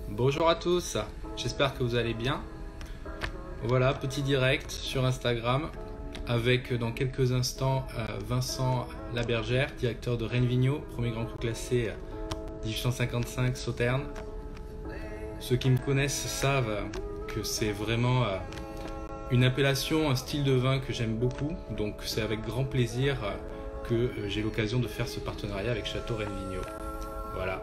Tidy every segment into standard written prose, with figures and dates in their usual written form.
Bonjour à tous, j'espère que vous allez bien. Voilà, petit direct sur Instagram avec dans quelques instants Vincent Labergère, directeur de Rennes Vigneault, premier grand cru classé 1855 Sauternes. Ceux qui me connaissent savent que c'est vraiment une appellation, un style de vin que j'aime beaucoup, donc c'est avec grand plaisir que j'ai l'occasion de faire ce partenariat avec Château Rennes Vigneault. Voilà.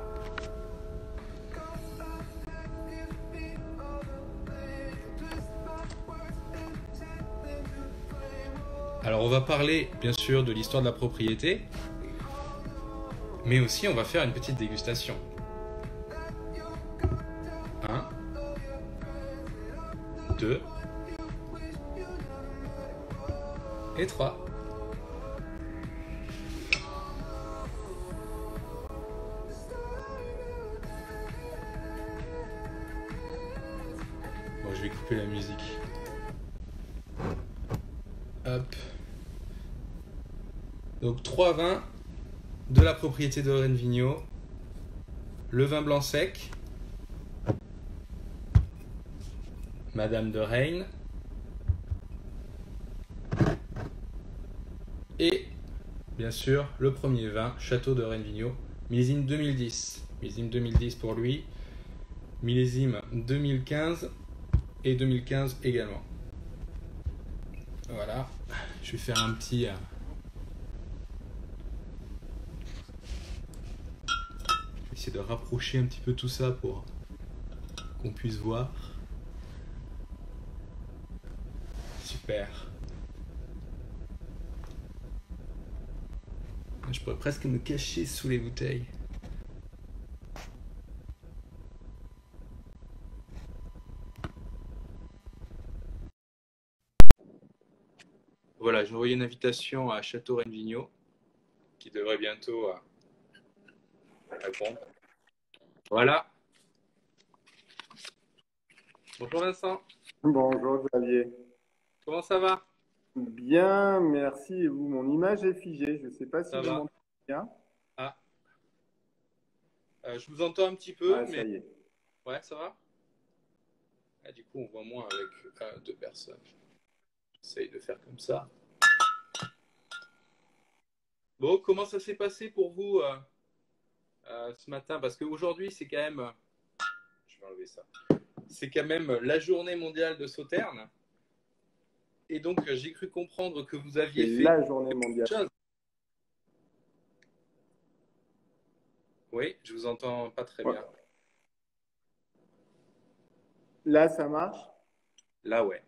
Alors on va parler bien sûr de l'histoire de la propriété, mais aussi on va faire une petite dégustation. 1, 2 et 3. Bon, je vais couper la musique. Hop. Donc 3 vins de la propriété de Rennes Vigneault. Le vin blanc sec, Madame de Reine, et bien sûr le premier vin, Château de Rennes Vigneault, millésime 2010. Millésime 2010 pour lui, millésime 2015 et 2015 également. Voilà, je vais faire un petit... Je vais essayer de rapprocher un petit peu tout ça pour qu'on puisse voir. Super. Je pourrais presque me cacher sous les bouteilles. Voilà, j'ai envoyé une invitation à Château Rennes Vigneault qui devrait bientôt répondre. Voilà. Bonjour Vincent. Bonjour Xavier. Comment ça va? Bien, merci. Et vous, mon image est figée. Je ne sais pas si Ça vous va. m'entendez bien. Ah, je vous entends un petit peu, Ah, ça mais y est. ouais, ça va. Ah, du coup, on voit moins avec 2 personnes. J'essaye de faire comme ça. Bon, comment ça s'est passé pour vous ce matin? Parce qu'aujourd'hui, c'est quand même... je vais enlever ça. C'est quand même la journée mondiale de Sauternes. Et donc, j'ai cru comprendre que vous C'est aviez fait la journée mondiale. quelque chose. Oui, je vous entends pas très Ouais. bien. Là, ça marche? Là, ouais.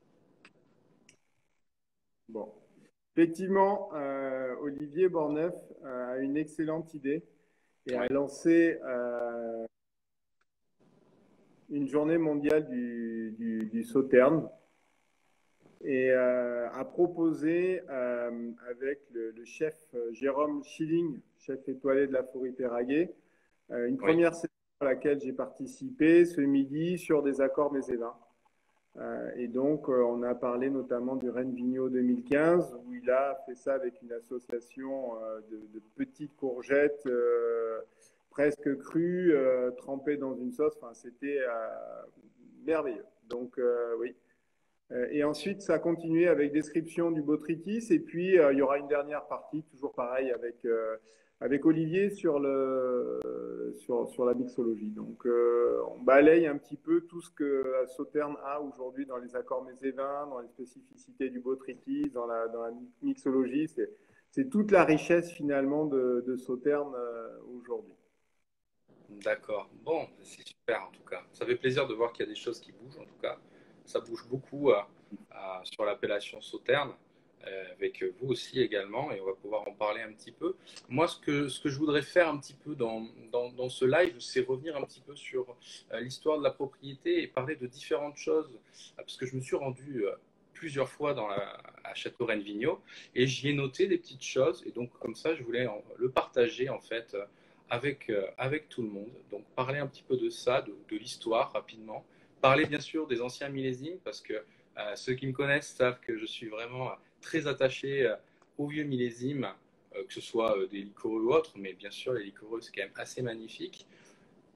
Bon. Effectivement, Olivier Borneuf a une excellente idée et a Ouais. lancé une journée mondiale du Sauterne et a proposé avec le chef Jérôme Schilling, chef étoilé de la Forêt Péraguet, une Oui. première session à laquelle j'ai participé ce midi sur des accords mets et vins. Et donc, on a parlé notamment du Rennes Vigneault 2015, où il a fait ça avec une association de petites courgettes presque crues, trempées dans une sauce. Enfin, c'était merveilleux. Donc, oui. Et ensuite, ça a continué avec description du botrytis. Et puis, il y aura une dernière partie, toujours pareil, avec Olivier sur la mixologie. Donc, on balaye un petit peu tout ce que Sauternes a aujourd'hui dans les accords mets et vins, dans les spécificités du botrytis, dans la mixologie. C'est toute la richesse finalement de Sauternes aujourd'hui. D'accord. Bon, c'est super en tout cas. Ça fait plaisir de voir qu'il y a des choses qui bougent en tout cas. Ça bouge beaucoup sur l'appellation Sauterne, avec vous aussi également, et on va pouvoir en parler un petit peu. Moi, ce que je voudrais faire un petit peu dans ce live, c'est revenir un petit peu sur l'histoire de la propriété et parler de différentes choses, parce que je me suis rendu plusieurs fois à Château Rennes Vigneault, et j'y ai noté des petites choses, et donc comme ça, je voulais le partager en fait avec tout le monde. Donc parler un petit peu de ça, de l'histoire rapidement. Parler bien sûr des anciens millésimes, parce que ceux qui me connaissent savent que je suis vraiment très attaché aux vieux millésimes, que ce soit des liquoreux ou autres, mais bien sûr les liquoreux c'est quand même assez magnifique.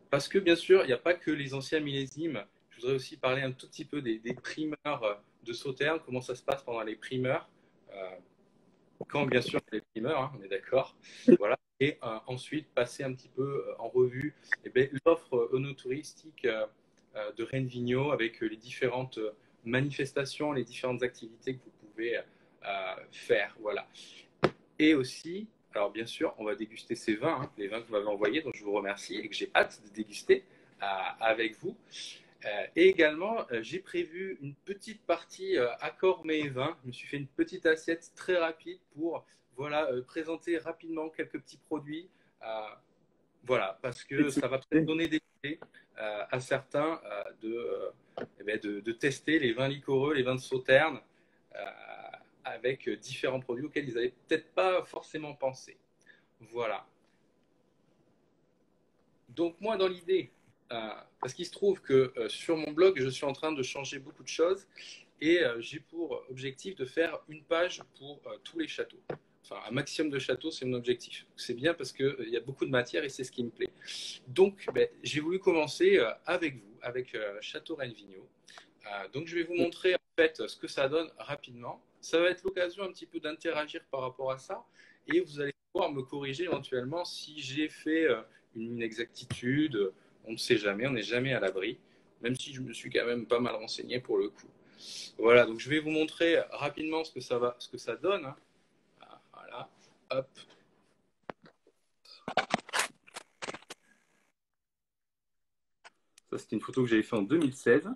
Parce que bien sûr, il n'y a pas que les anciens millésimes. Je voudrais aussi parler un tout petit peu des primeurs de Sauternes, comment ça se passe pendant les primeurs. Euh, Quand bien sûr les primeurs, hein, on est d'accord. Voilà. Et ensuite passer un petit peu en revue l'offre onotouristique de Rennes Vigneault avec les différentes manifestations, les différentes activités que vous pouvez faire. Voilà. Et aussi, alors bien sûr, on va déguster ces vins, hein, les vins que vous m'avez envoyés, dont je vous remercie et que j'ai hâte de déguster avec vous. Et également, j'ai prévu une petite partie accord mets vins. Je me suis fait une petite assiette très rapide pour voilà, présenter rapidement quelques petits produits. Voilà, parce que ça va peut-être donner des idées à certains de tester les vins liquoreux, les vins de Sauternes, euh, avec différents produits auxquels ils n'avaient peut-être pas forcément pensé. Voilà. Donc moi, dans l'idée, parce qu'il se trouve que sur mon blog, je suis en train de changer beaucoup de choses et j'ai pour objectif de faire une page pour tous les châteaux. Enfin, un maximum de châteaux, c'est mon objectif. C'est bien parce qu'il y a beaucoup de matière et c'est ce qui me plaît. Donc, j'ai voulu commencer avec vous, avec Château Rennes Vigneault. Donc, je vais vous montrer en fait ce que ça donne rapidement. Ça va être l'occasion un petit peu d'interagir par rapport à ça et vous allez pouvoir me corriger éventuellement si j'ai fait une inexactitude. On ne sait jamais, on n'est jamais à l'abri, même si je me suis quand même pas mal renseigné pour le coup. Voilà, donc je vais vous montrer rapidement ce que ça donne. Hein. Voilà, hop. Ça, c'était une photo que j'avais faite en 2016.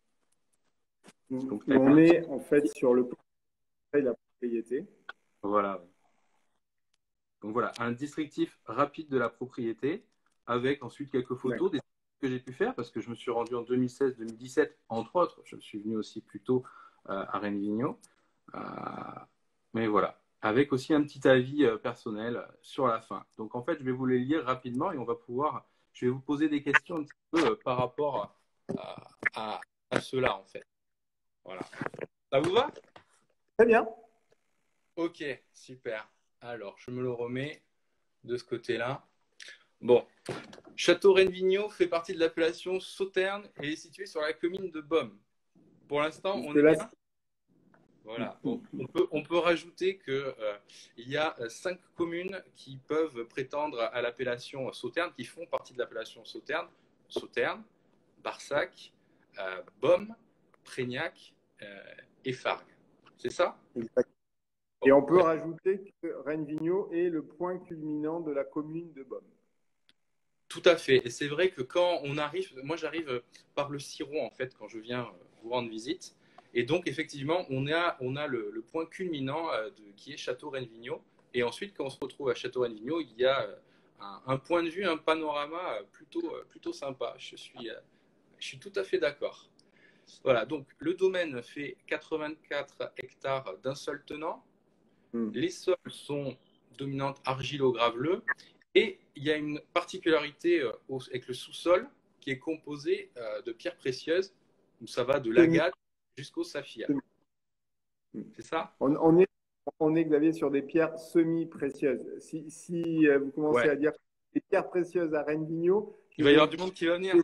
Où Donc, on est en fait sur le portail de la propriété. voilà. Donc voilà, un descriptif rapide de la propriété avec ensuite quelques photos des que j'ai pu faire parce que je me suis rendu en 2016-2017 entre autres. Je me suis venu aussi plus tôt à Rennes Vigneault. Mais voilà, avec aussi un petit avis personnel sur la fin. Donc en fait, je vais vous les lire rapidement et on va pouvoir, je vais vous poser des questions un petit peu par rapport à cela en fait. Voilà. Ça vous va? Très bien. Ok, super. Alors, je me le remets de ce côté-là. Bon, Château Rennes Vigneault fait partie de l'appellation Sauternes et est situé sur la commune de Beaume. Pour l'instant, on est Là, bien. Voilà. Bon, on peut rajouter qu'il y a 5 communes qui peuvent prétendre à l'appellation Sauternes, qui font partie de l'appellation Sauternes. Sauternes, Barsac, Beaume, Prégnac et Fargues. C'est ça? et Bon, on peut rajouter que Rennes Vigneault est le point culminant de la commune de Beaume. tout à fait. Et c'est vrai que quand on arrive, moi j'arrive par le Ciron en fait quand je viens vous rendre visite. Et donc effectivement, on a le point culminant qui est Château Rennes Vigneault. Et ensuite, quand on se retrouve à Château Rennes Vigneault, il y a un point de vue, un panorama plutôt sympa. Je suis tout à fait d'accord. Voilà, donc le domaine fait 84 hectares d'un seul tenant. Les sols sont dominantes argilo-graveleux et il y a une particularité avec le sous-sol qui est composé de pierres précieuses, où ça va de l'agate jusqu'au saphir. C'est ça? On est, Xavier, sur des pierres semi-précieuses. Si vous commencez Ouais. à dire des pierres précieuses à Rennes Vigneault, Il va y avoir du monde qui va venir.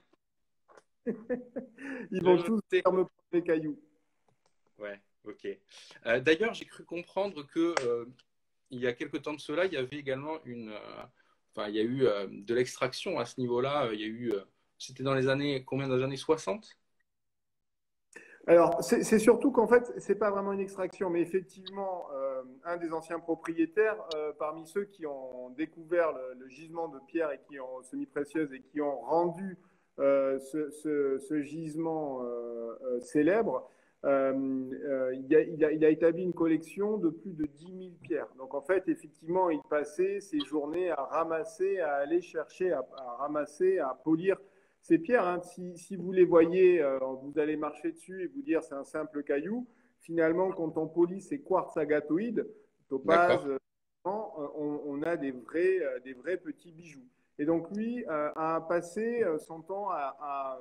ils vont tous faire me prendre les cailloux. Ouais, ok. D'ailleurs, j'ai cru comprendre que il y a quelque temps de cela, il y avait également enfin, il y a eu de l'extraction à ce niveau-là. Il y a eu, c'était dans les années, combien dans les années 60? Alors, c'est surtout qu'en fait, c'est pas vraiment une extraction, mais effectivement, un des anciens propriétaires, parmi ceux qui ont découvert le gisement de pierre et qui ont semi-précieuse et qui ont rendu ce gisement célèbre, il a établi une collection de plus de 10 000 pierres. Donc, en fait, effectivement, il passait ses journées à ramasser, à aller chercher, à ramasser, à polir ces pierres. Hein, si vous les voyez, vous allez marcher dessus et vous dire c'est un simple caillou. Finalement, quand on polit ces quartz agatoïdes, topaz, on a des vrais petits bijoux. Et donc lui a passé son temps à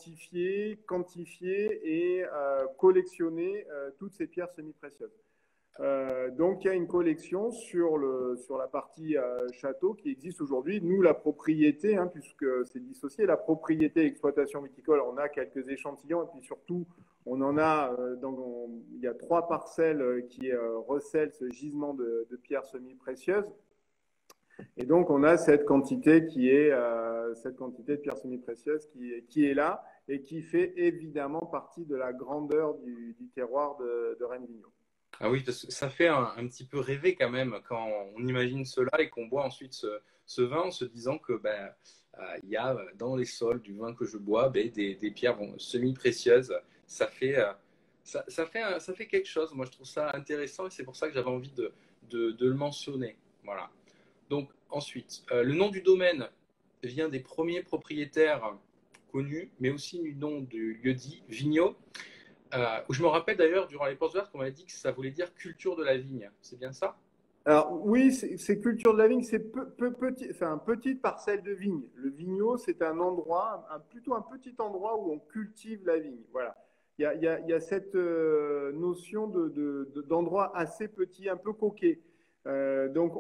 identifier, quantifier et collectionner toutes ces pierres semi-précieuses. Donc, il y a une collection sur la partie château qui existe aujourd'hui. Nous, la propriété, hein, puisque c'est dissocié, la propriété exploitation viticole, on a quelques échantillons et puis surtout, on en a, il y a 3 parcelles qui recèlent ce gisement de pierres semi-précieuses. Et donc, on a cette quantité cette quantité de pierres semi-précieuses qui est là et qui fait évidemment partie de la grandeur du terroir de Rennes-Vigneault. Ah oui, parce que ça fait un petit peu rêver quand même quand on imagine cela et qu'on boit ensuite ce vin en se disant que il y a dans les sols du vin que je bois des pierres semi-précieuses. Ça fait, ça fait quelque chose. Moi, je trouve ça intéressant et c'est pour ça que j'avais envie de le mentionner. Voilà. Donc, ensuite, le nom du domaine vient des premiers propriétaires connus, mais aussi du nom du lieu-dit, Vigneault. Où je me rappelle d'ailleurs, durant les postes ouvertes, qu'on m'avait dit que ça voulait dire culture de la vigne. C'est bien ça? Alors oui, c'est culture de la vigne, c'est petite parcelle de vigne. Le vigneault, c'est un endroit, plutôt un petit endroit où on cultive la vigne. Voilà. Il y a cette notion d'endroit assez petit, un peu coquet. Donc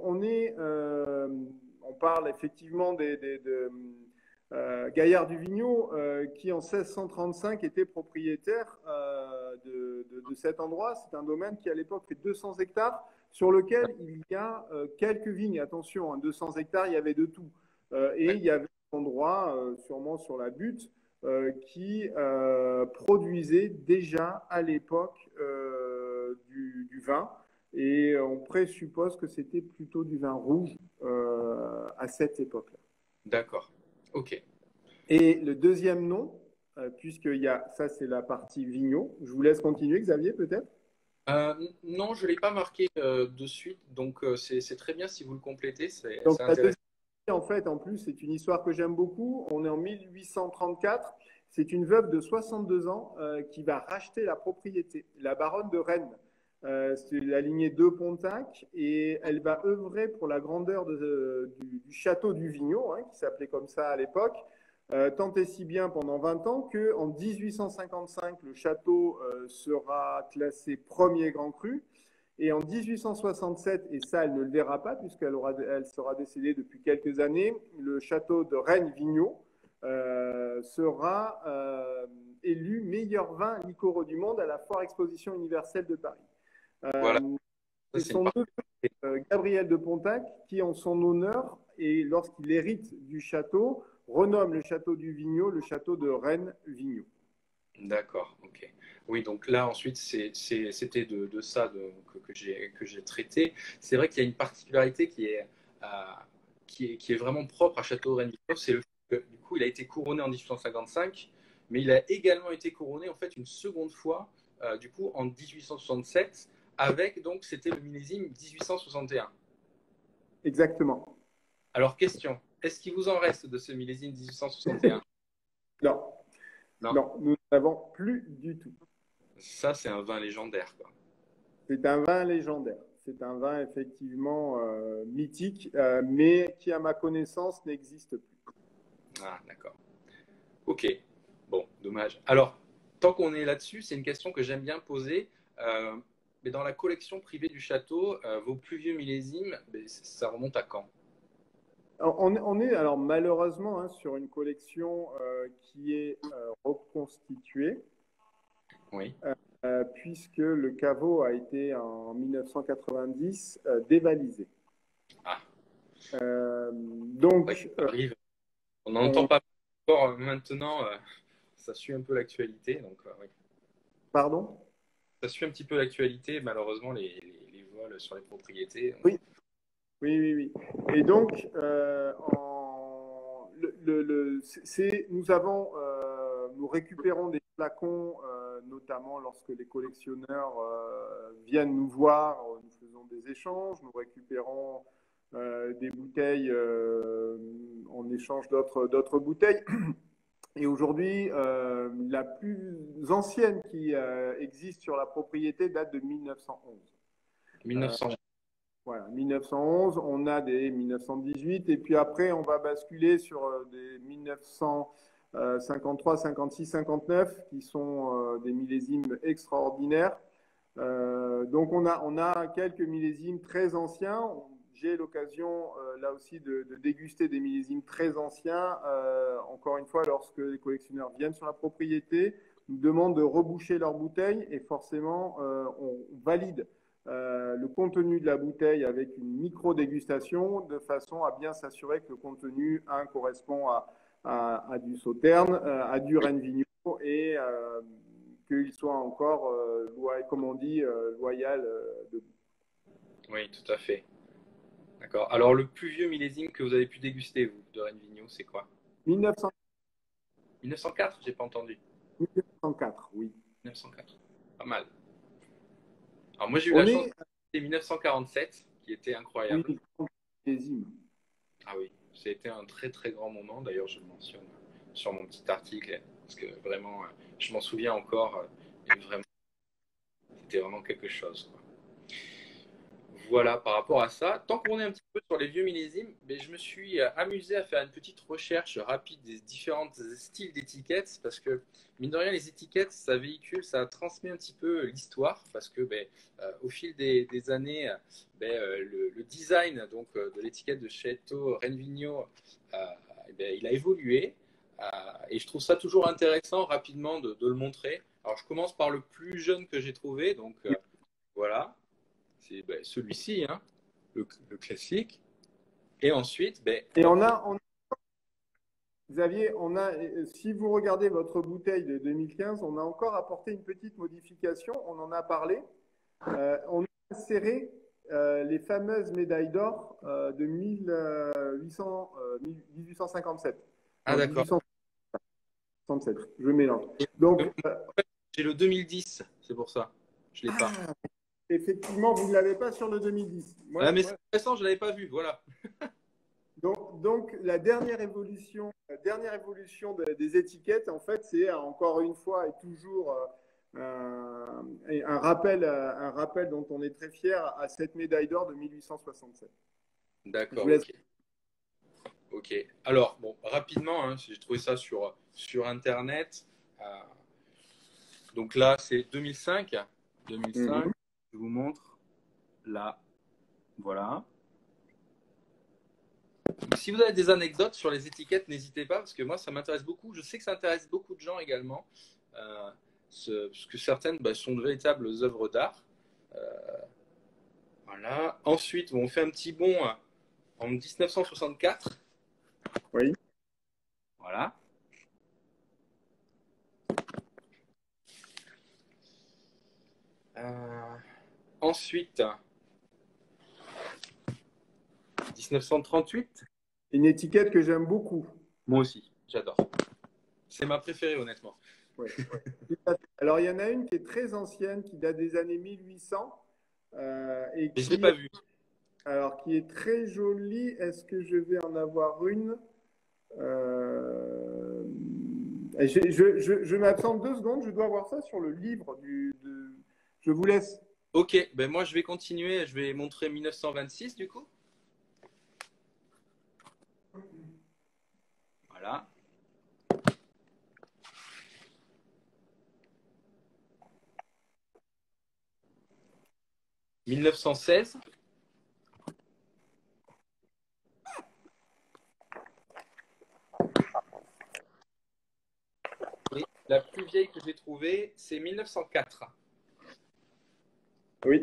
on parle effectivement Gaillard du Vigneault, qui en 1635 était propriétaire de cet endroit. C'est un domaine qui à l'époque fait 200 hectares sur lequel il y a quelques vignes. Attention, hein, 200 hectares, il y avait de tout. Et il y avait un endroit, sûrement sur la butte, qui produisait déjà à l'époque du vin. Et on présuppose que c'était plutôt du vin rouge à cette époque-là. D'accord. Ok. Et le deuxième nom, ça c'est la partie vigneault. Je vous laisse continuer, Xavier, peut-être. Non, je ne l'ai pas marqué de suite, donc c'est très bien si vous le complétez, Donc c'est la deuxième, intéressant. en fait, en plus, c'est une histoire que j'aime beaucoup. On est en 1834. C'est une veuve de 62 ans qui va racheter la propriété, la baronne de Rennes. C'est la lignée de Pontac et elle va œuvrer pour la grandeur du château du Vigneault, hein, qui s'appelait comme ça à l'époque, tant et si bien pendant 20 ans qu'en 1855, le château sera classé premier grand cru. Et en 1867, et ça, elle ne le verra pas elle sera décédée depuis quelques années, le château de Rennes-Vigneault sera élu meilleur vin liquoreux du monde à la Foire Exposition Universelle de Paris. Voilà, ça C'est c'est une son neveu, Gabriel de Pontac, qui, en son honneur, et lorsqu'il hérite du château, renomme le château du Vigneault le château de Rennes-Vigneault. D'accord, ok. Oui, donc là ensuite c'était de ça que j'ai traité. C'est vrai qu'il y a une particularité euh, qui est vraiment propre à Château Rennes-Victor, c'est le fait que du coup il a été couronné en 1855, mais il a également été couronné en fait une seconde fois, du coup en 1867, avec donc c'était le millésime 1861. Exactement. Alors question, est-ce qu'il vous en reste de ce millésime 1861? Non, Non, non, nous n'avons plus du tout. ça c'est un vin légendaire, quoi. C'est un vin légendaire. C'est un vin effectivement mythique, mais qui, à ma connaissance, n'existe plus. Ah, d'accord. Ok, bon, dommage. Alors, tant qu'on est là-dessus, c'est une question que j'aime bien poser. Euh, mais dans la collection privée du château, vos plus vieux millésimes, ça remonte à quand? On est alors malheureusement hein, sur une collection qui est reconstituée, Oui. puisque le caveau a été en 1990 dévalisé. Ah, ça Donc, arrive. On n'en on... entend pas encore maintenant. Ça suit un peu l'actualité. Donc, oui. Pardon? Ça suit un petit peu l'actualité, malheureusement, les vols sur les propriétés. Oui, oui, oui, oui. Et donc, nous récupérons des flacons, notamment lorsque les collectionneurs viennent nous voir, nous faisons des échanges, nous récupérons des bouteilles en échange d'autres bouteilles. Et aujourd'hui, la plus ancienne qui existe sur la propriété date de 1911. 1900. Voilà, 1911, on a des 1918, et puis après, on va basculer sur des 1953, 56, 59, qui sont des millésimes extraordinaires. Donc on a quelques millésimes très anciens. J'ai l'occasion là aussi de déguster des millésimes très anciens. Encore une fois, lorsque les collectionneurs viennent sur la propriété, nous demandent de reboucher leur bouteille et forcément on valide le contenu de la bouteille avec une micro-dégustation de façon à bien s'assurer que le contenu correspond à du Sauterne, à du Rennes et qu'il soit encore, comme on dit, loyal de Oui, tout à fait. D'accord. Alors, le plus vieux millésime que vous avez pu déguster, vous, de Rennes c'est quoi? 1900 1904, j'ai pas entendu. 1904, oui. 1904. Pas mal. Alors, moi, j'ai eu la On chance est, de 1947, qui était oui, incroyable. millésime. Ah oui, c'était un très très grand moment. D'ailleurs, je le mentionne sur mon petit article, parce que vraiment, je m'en souviens encore. Et vraiment, c'était vraiment quelque chose, quoi. Voilà, par rapport à ça, tant qu'on est un petit peu sur les vieux millésimes, mais je me suis amusé à faire une petite recherche rapide des différents styles d'étiquettes, parce que, mine de rien, les étiquettes, ça véhicule, ça transmet un petit peu l'histoire, parce que au fil des années, le design donc, de l'étiquette de Chateau Renvigno, euh, il a évolué, et je trouve ça toujours intéressant rapidement de le montrer. Alors, je commence par le plus jeune que j'ai trouvé, donc voilà. C'est celui-ci, hein, le classique. Et ensuite, Et Xavier, si vous regardez votre bouteille de 2015, on a encore apporté une petite modification, on en a parlé. On a inséré les fameuses médailles d'or de 1857. ah Non, d'accord. 1867, je mélange. Donc, J'ai le 2010, c'est pour ça. Je l'ai pas. ah, effectivement, vous ne l'avez pas sur le 2010. Ah, mais c'est intéressant, je l'avais pas vu. Voilà. Donc, des étiquettes, en fait, c'est encore une fois et toujours un rappel dont on est très fier à cette médaille d'or de 1867. Je vous D'accord, laisse. ok. Ok. Alors, bon, rapidement, hein, j'ai trouvé ça sur Internet. Euh, donc là, c'est 2005. 2005. Mhm. Je vous montre. Là, voilà. Donc, si vous avez des anecdotes sur les étiquettes, n'hésitez pas, parce que moi, ça m'intéresse beaucoup. Je sais que ça intéresse beaucoup de gens également, euh, parce que certaines sont de véritables œuvres d'art. Euh, voilà. Ensuite, on fait un petit bond en 1964. Oui. Voilà. Ensuite, 1938. Une étiquette que j'aime beaucoup. Moi aussi, j'adore. C'est ma préférée, honnêtement. Ouais. Alors, il y en a une qui est très ancienne, qui date des années 1800 et Mais je ne l'ai pas vue. qui est très jolie. Est-ce que je vais en avoir une? Euh, je m'absente 2 secondes, je dois avoir ça sur le livre Je vous laisse. Ok, moi je vais continuer, je vais montrer 1926 du coup. Voilà. 1916. Et la plus vieille que j'ai trouvée, c'est 1904. Oui.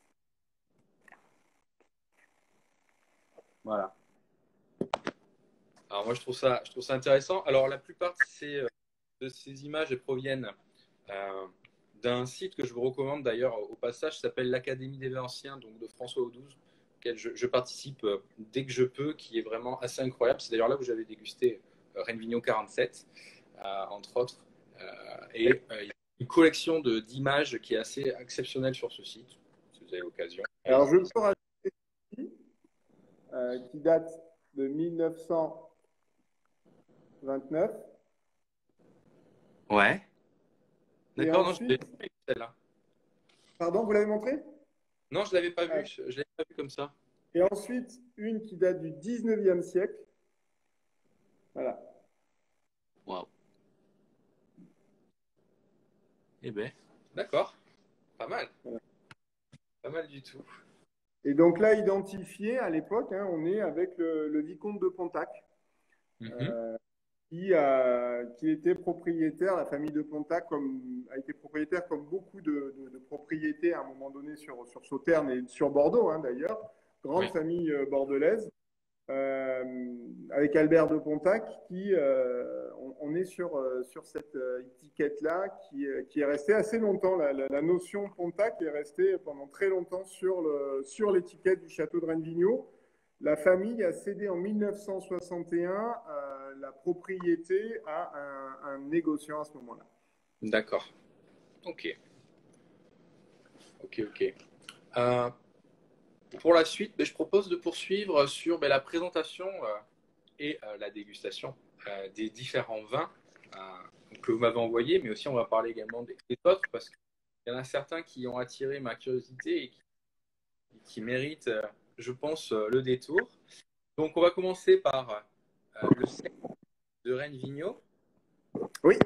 Voilà. Alors moi je trouve ça intéressant. Alors la plupart de ces images elles proviennent euh, d'un site que je vous recommande d'ailleurs au passage, s'appelle l'Académie des vins anciens, donc de François Audouze, auquel je participe dès que je peux, qui est vraiment assez incroyable. C'est d'ailleurs là où j'avais dégusté Renvigno 47, entre autres. Il y a une collection d'images qui est assez exceptionnelle sur ce site, si vous avez l'occasion. Alors, je peux rajouter ici, qui date de 1929. Ouais. Et D'accord, non, je l'ai ensuite, pas vu celle-là. pardon, vous l'avez montré? Non, je l'avais pas Euh, vu, je l'avais pas vu comme ça. Et ensuite, une qui date du 19e siècle. Voilà. Waouh. Eh ben, d'accord. Pas mal. Voilà. Pas mal du tout. Et donc là, identifié à l'époque, hein, on est avec le vicomte de Pontac, Mhm. euh, qui était propriétaire, la famille de Pontac a été propriétaire comme beaucoup de propriétés à un moment donné sur Sauternes et sur Bordeaux, hein, d'ailleurs, grande Oui. famille bordelaise. Avec Albert de Pontac, on est sur cette étiquette-là qui est restée assez longtemps. La notion Pontac est restée pendant très longtemps sur l'étiquette du château de Rennes-Vigneaux. La famille a cédé en 1961 la propriété à un négociant à ce moment-là. D'accord. Ok. Ok, ok. Euh, pour la suite, ben, je propose de poursuivre sur ben, la présentation et la dégustation des différents vins que vous m'avez envoyés, mais aussi on va parler également des autres parce qu'il y en a certains qui ont attiré ma curiosité et qui méritent, je pense, le détour. Donc on va commencer par le sec de Rennes Vigneault. Oui,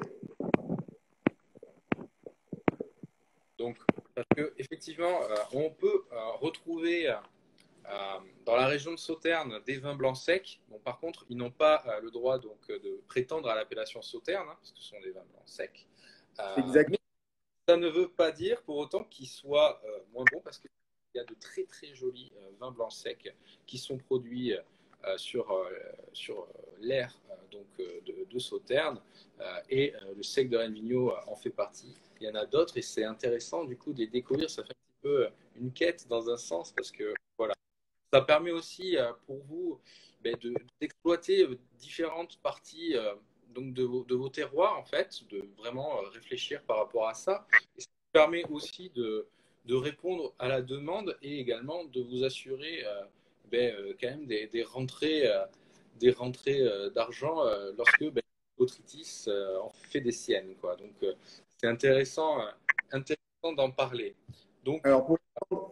Donc, parce que effectivement, on peut retrouver dans la région de Sauternes des vins blancs secs. Bon, par contre, ils n'ont pas le droit donc de prétendre à l'appellation Sauternes, hein, parce que ce sont des vins blancs secs. exact. Mais ça ne veut pas dire pour autant qu'ils soient moins bons, parce qu'il y a de très très jolis vins blancs secs qui sont produits sur l'aire de Sauternes, et le sec de Rennes Vigneault en fait partie. Il y en a d'autres et c'est intéressant du coup de les découvrir. Ça fait un petit peu une quête dans un sens parce que voilà, ça permet aussi pour vous ben, d'exploiter différentes parties donc de vos terroirs, en fait, de vraiment réfléchir par rapport à ça. Et ça permet aussi de répondre à la demande et également de vous assurer ben, quand même des rentrées d'argent lorsque ben, Botrytis en fait des siennes. Quoi. Donc, c'est intéressant d'en parler. Donc, Alors, pour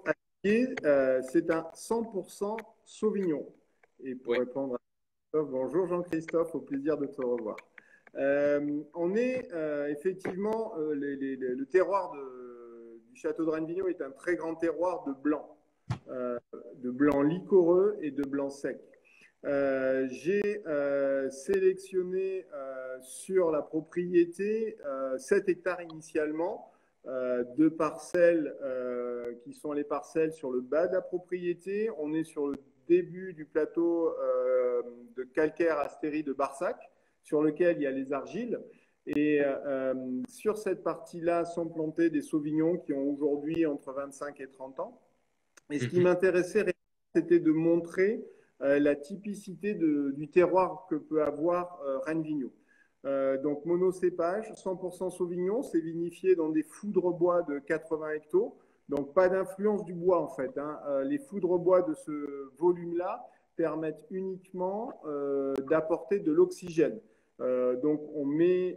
c'est un 100% Sauvignon. Et pour ouais. répondre à Christophe, bonjour Jean-Christophe, au plaisir de te revoir. On est effectivement, le terroir du château de Rennes-Vigneault est un très grand terroir de blanc liquoreux et de blanc sec. J'ai sélectionné sur la propriété 7 hectares initialement, deux parcelles qui sont les parcelles sur le bas de la propriété. On est sur le début du plateau de calcaire astérie de Barsac, sur lequel il y a les argiles. Et sur cette partie-là sont plantés des sauvignons qui ont aujourd'hui entre 25 et 30 ans. Et ce qui Mhm. m'intéressait, c'était de montrer la typicité du terroir que peut avoir Rennes-Vigneault. Donc monocépage, 100% Sauvignon, c'est vinifié dans des foudres bois de 80 hectos. Donc pas d'influence du bois en fait. Hein. Les foudres bois de ce volume-là permettent uniquement d'apporter de l'oxygène. Donc on met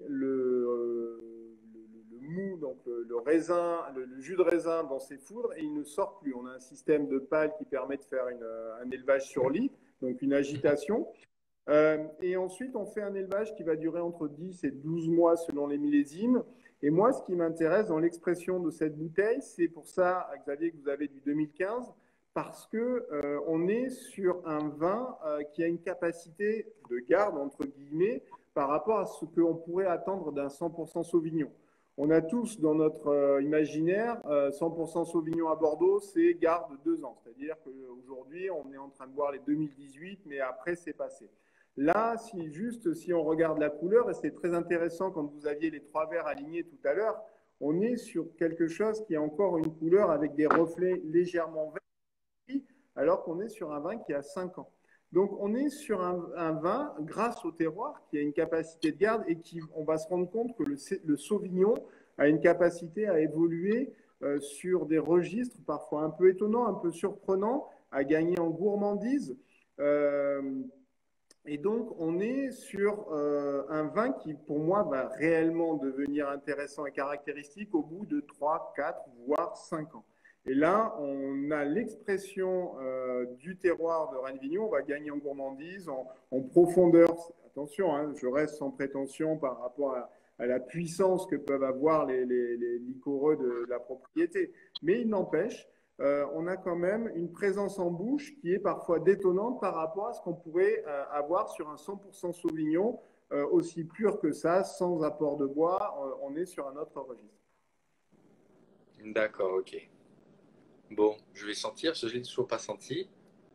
le mou, donc le raisin, le jus de raisin dans ces foudres et il ne sort plus. On a un système de pales qui permet de faire un élevage sur lit, donc une agitation. Et ensuite, on fait un élevage qui va durer entre 10 et 12 mois selon les millésimes. Et moi, ce qui m'intéresse dans l'expression de cette bouteille, c'est pour ça, Xavier, que vous avez du 2015, parce que on est sur un vin qui a une capacité de garde, entre guillemets, par rapport à ce qu'on pourrait attendre d'un 100% Sauvignon. On a tous dans notre imaginaire 100% Sauvignon à Bordeaux, c'est garde 2 ans. C'est-à-dire qu'aujourd'hui, on est en train de voir les 2018, mais après, c'est passé. Là, si on regarde la couleur, et c'est très intéressant quand vous aviez les 3 verres alignés tout à l'heure, on est sur quelque chose qui a encore une couleur avec des reflets légèrement verts, alors qu'on est sur un vin qui a 5 ans. Donc on est sur un vin, grâce au terroir, qui a une capacité de garde et on va se rendre compte que le Sauvignon a une capacité à évoluer sur des registres parfois un peu étonnants, un peu surprenants, à gagner en gourmandise. Euh, et donc, on est sur un vin qui, pour moi, va réellement devenir intéressant et caractéristique au bout de 3, 4, voire 5 ans. Et là, on a l'expression du terroir de Rennes-Vignon. On va gagner en gourmandise, en profondeur. Attention, hein, je reste sans prétention par rapport à la puissance que peuvent avoir les liquoreux de la propriété. Mais il n'empêche, on a quand même une présence en bouche qui est parfois détonnante par rapport à ce qu'on pourrait avoir sur un 100% Sauvignon, aussi pur que ça, sans apport de bois. On est sur un autre registre. D'accord, ok. Bon, je vais sentir, je ne l'ai toujours pas senti.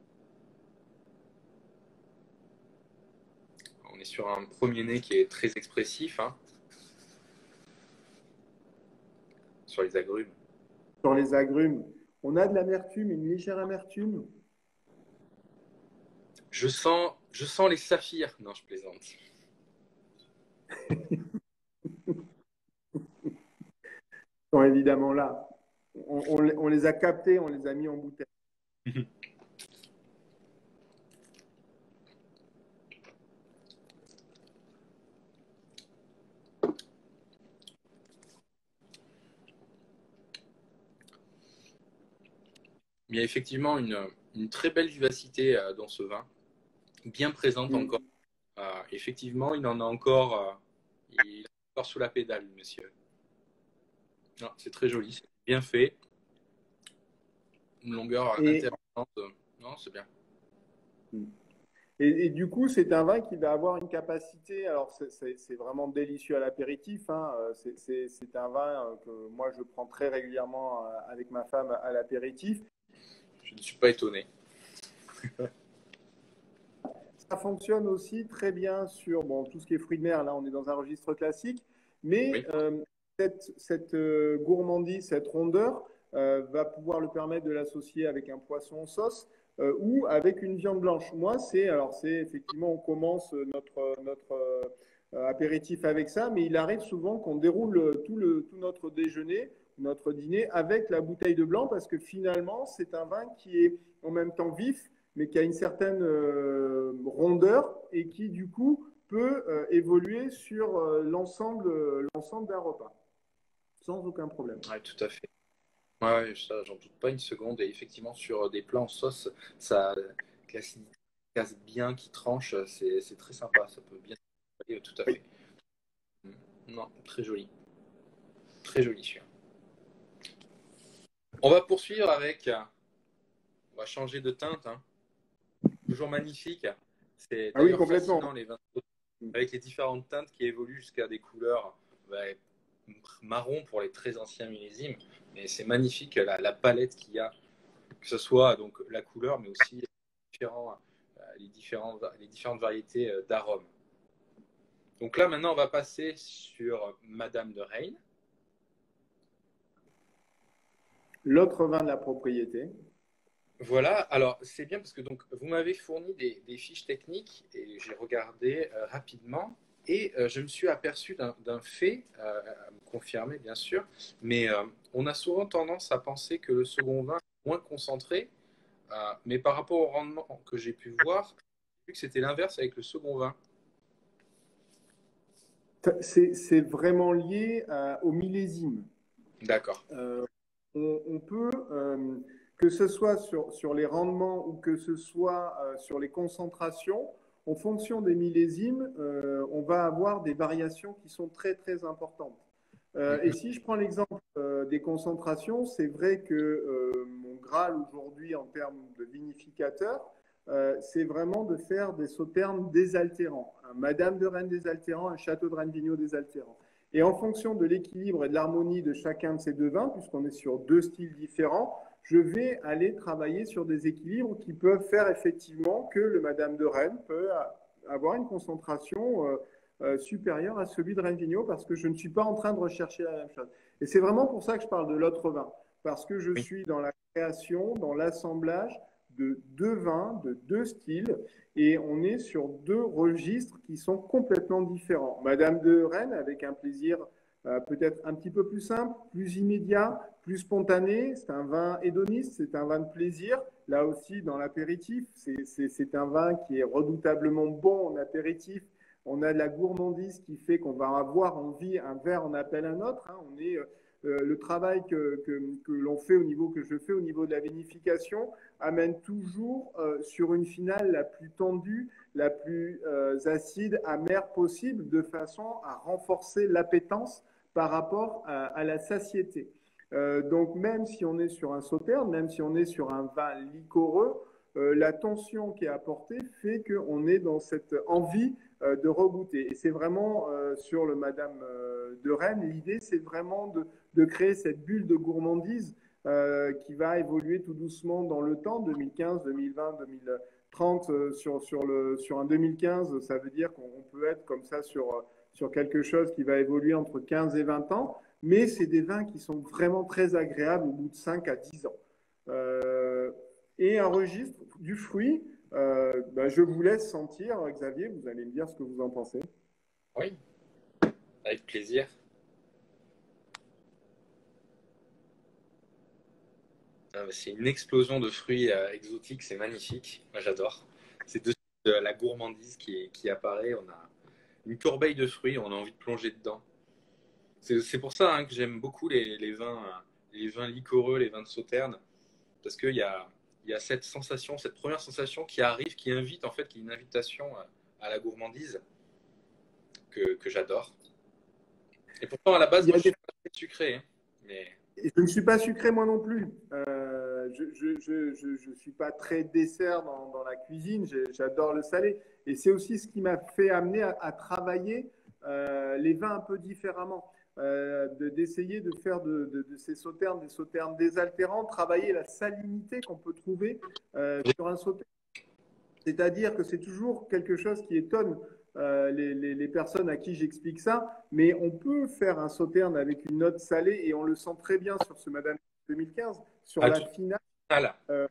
On est sur un premier nez qui est très expressif, hein, sur les agrumes. Sur les agrumes, on a de l'amertume, une légère amertume. Je sens les saphirs. Non, je plaisante. Ils sont évidemment là. On les a captés, on les a mis en bouteille. Il y a effectivement une très belle vivacité dans ce vin, bien présente encore. Effectivement, il en a encore, il est encore sous la pédale, monsieur. Non, c'est très joli, c'est bien fait. Une longueur Et, intéressante. Non, c'est bien. et du coup, c'est un vin qui va avoir une capacité. Alors, c'est vraiment délicieux à l'apéritif, hein. C'est un vin que moi, je prends très régulièrement avec ma femme à l'apéritif. Je ne suis pas étonné. Ça fonctionne aussi très bien sur bon, tout ce qui est fruits de mer. Là, on est dans un registre classique. Mais Oui. cette gourmandise, cette rondeur, va pouvoir le permettre de l'associer avec un poisson en sauce ou avec une viande blanche. Moi, c'est effectivement, on commence notre apéritif avec ça, mais il arrive souvent qu'on déroule tout notre déjeuner, notre dîner avec la bouteille de blanc parce que finalement, c'est un vin qui est en même temps vif, mais qui a une certaine rondeur et qui, du coup, peut évoluer sur l'ensemble d'un repas, sans aucun problème. Oui, tout à fait. Ouais, ça, j'en doute pas une seconde. Et effectivement, sur des plats en sauce, ça, l'acidité casse bien, qui tranche, c'est très sympa. Ça peut bien aller, tout à Oui. fait. Non, très joli. Très joli, celui-là. On va poursuivre avec. On va changer de teinte, hein. Toujours magnifique. C'est Ah oui, d'ailleurs complètement. fascinant les vins avec les différentes teintes qui évoluent jusqu'à des couleurs marron pour les très anciens millésimes. Mais c'est magnifique la palette qu'il y a, que ce soit donc la couleur, mais aussi les différentes variétés d'arômes. Donc là, maintenant, on va passer sur Madame de Reine. L'autre vin de la propriété. Voilà, alors c'est bien parce que donc, vous m'avez fourni des fiches techniques et j'ai regardé rapidement et je me suis aperçu d'un fait, à me confirmer bien sûr, mais on a souvent tendance à penser que le second vin est moins concentré, mais par rapport au rendement que j'ai pu voir, j'ai vu que c'était l'inverse avec le second vin. C'est vraiment lié au millésime. D'accord. On peut, que ce soit sur les rendements ou que ce soit sur les concentrations, en fonction des millésimes, on va avoir des variations qui sont très, très importantes. Et si je prends l'exemple des concentrations, c'est vrai que mon Graal aujourd'hui en termes de vinificateur, c'est vraiment de faire des sauternes désaltérants. Un Madame de Rennes désaltérant, un Château de Rennes Vigneault désaltérant. Et en fonction de l'équilibre et de l'harmonie de chacun de ces deux vins, puisqu'on est sur deux styles différents, je vais aller travailler sur des équilibres qui peuvent faire effectivement que le Madame de Rennes peut avoir une concentration supérieure à celui de Rennes Vigneault parce que je ne suis pas en train de rechercher la même chose. Et c'est vraiment pour ça que je parle de l'autre vin, parce que je Oui. suis dans la création, dans l'assemblage de deux vins, de deux styles, et on est sur deux registres qui sont complètement différents. Madame de Rennes, avec un plaisir peut-être un petit peu plus simple, plus immédiat, plus spontané. C'est un vin hédoniste, c'est un vin de plaisir. Là aussi, dans l'apéritif, c'est un vin qui est redoutablement bon en apéritif. On a de la gourmandise qui fait qu'on va avoir envie, un verre en appelle un autre. Hein. On est le travail que l'on fait au niveau, que je fais au niveau de la vinification amène toujours sur une finale la plus tendue, la plus acide, amère possible, de façon à renforcer l'appétence par rapport à la satiété. Donc même si on est sur un sauterne, même si on est sur un vin liquoreux, la tension qui est apportée fait qu'on est dans cette envie de regoûter. Et c'est vraiment sur le Madame de Rennes, l'idée c'est vraiment de créer cette bulle de gourmandise qui va évoluer tout doucement dans le temps, 2015, 2020, 2030. Sur un 2015, ça veut dire qu'on peut être comme ça sur quelque chose qui va évoluer entre 15 et 20 ans, mais c'est des vins qui sont vraiment très agréables au bout de 5 à 10 ans. Euh, et un registre du fruit, je vous laisse sentir, Xavier, vous allez me dire ce que vous en pensez. Oui, avec plaisir. C'est une explosion de fruits exotiques, c'est magnifique. Moi, j'adore. C'est de suite la gourmandise qui apparaît. On a une corbeille de fruits, on a envie de plonger dedans. C'est pour ça que j'aime beaucoup les vins liquoreux, les vins de Sauternes, parce qu'il y a cette sensation, cette première sensation qui arrive, qui invite, en fait, qui est une invitation à la gourmandise que j'adore. Et pourtant, à la base, Il y moi, a je suis des pas très sucré, hein, mais Et je ne suis pas sucré moi non plus. Je suis pas très dessert dans la cuisine. J'adore le salé. Et c'est aussi ce qui m'a fait amener à travailler les vins un peu différemment. D'essayer de faire de ces sauternes des sauternes désaltérants, travailler la salinité qu'on peut trouver sur un sauterne. C'est-à-dire que c'est toujours quelque chose qui étonne les personnes à qui j'explique ça, mais on peut faire un sauterne avec une note salée et on le sent très bien sur ce Madame 2015, sur ah, la finale. voilà. euh,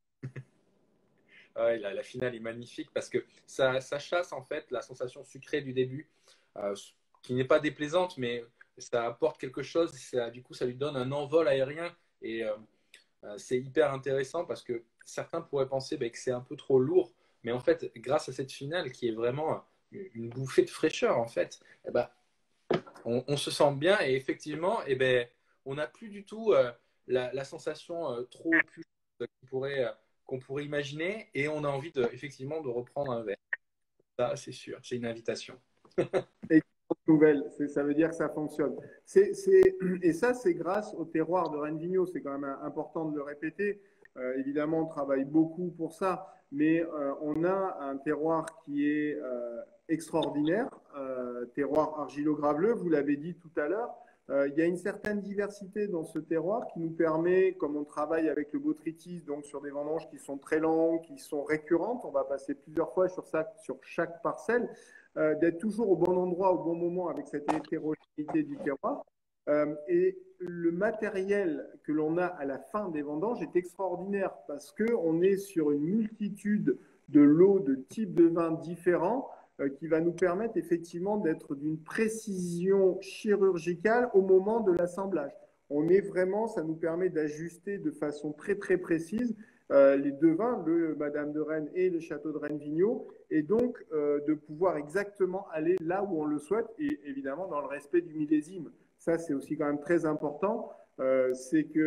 Ouais, la finale est magnifique parce que ça chasse en fait la sensation sucrée du début, euh, qui n'est pas déplaisante, mais ça apporte quelque chose. Du coup, ça lui donne un envol aérien et c'est hyper intéressant parce que certains pourraient penser que c'est un peu trop lourd, mais en fait, grâce à cette finale qui est vraiment une bouffée de fraîcheur, en fait, eh ben, on se sent bien et effectivement, on n'a plus du tout la sensation trop puissante qu'on pourrait imaginer et on a envie effectivement de reprendre un verre. Ça, c'est sûr, c'est une invitation. Excellente nouvelle, ça veut dire que ça fonctionne. Et ça, c'est grâce au terroir de Rennes Vigneault. C'est quand même important de le répéter. Évidemment, on travaille beaucoup pour ça, mais on a un terroir qui est extraordinaire, terroir argilo-graveleux, vous l'avez dit tout à l'heure. Il y a une certaine diversité dans ce terroir qui nous permet, comme on travaille avec le botrytis, donc sur des vendanges qui sont très longues, qui sont récurrentes, on va passer plusieurs fois sur ça, sur chaque parcelle, d'être toujours au bon endroit, au bon moment avec cette hétérogénéité du terroir. Et le matériel que l'on a à la fin des vendanges est extraordinaire parce qu'on est sur une multitude de lots, de types de vins différents qui va nous permettre effectivement d'être d'une précision chirurgicale au moment de l'assemblage. On est vraiment, ça nous permet d'ajuster de façon très très précise les deux vins, le Madame de Rennes et le Château de Rennes-Vigneault, et donc de pouvoir exactement aller là où on le souhaite, et évidemment dans le respect du millésime. Ça, c'est aussi quand même très important. C'est que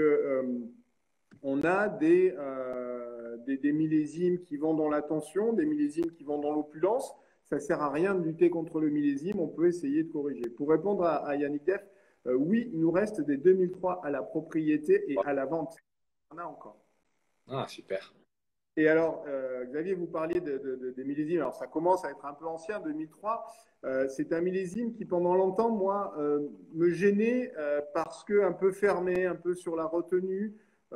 on a des millésimes qui vont dans la tension, des millésimes qui vont dans l'opulence. Ça ne sert à rien de lutter contre le millésime, on peut essayer de corriger. Pour répondre à Yannick Def, oui, il nous reste des 2003 à la propriété et à la vente. On en a encore. Ah, super. Et alors, Xavier, vous parliez des millésimes. Alors, ça commence à être un peu ancien, 2003. C'est un millésime qui, pendant longtemps, moi, me gênait parce que un peu fermé, un peu sur la retenue,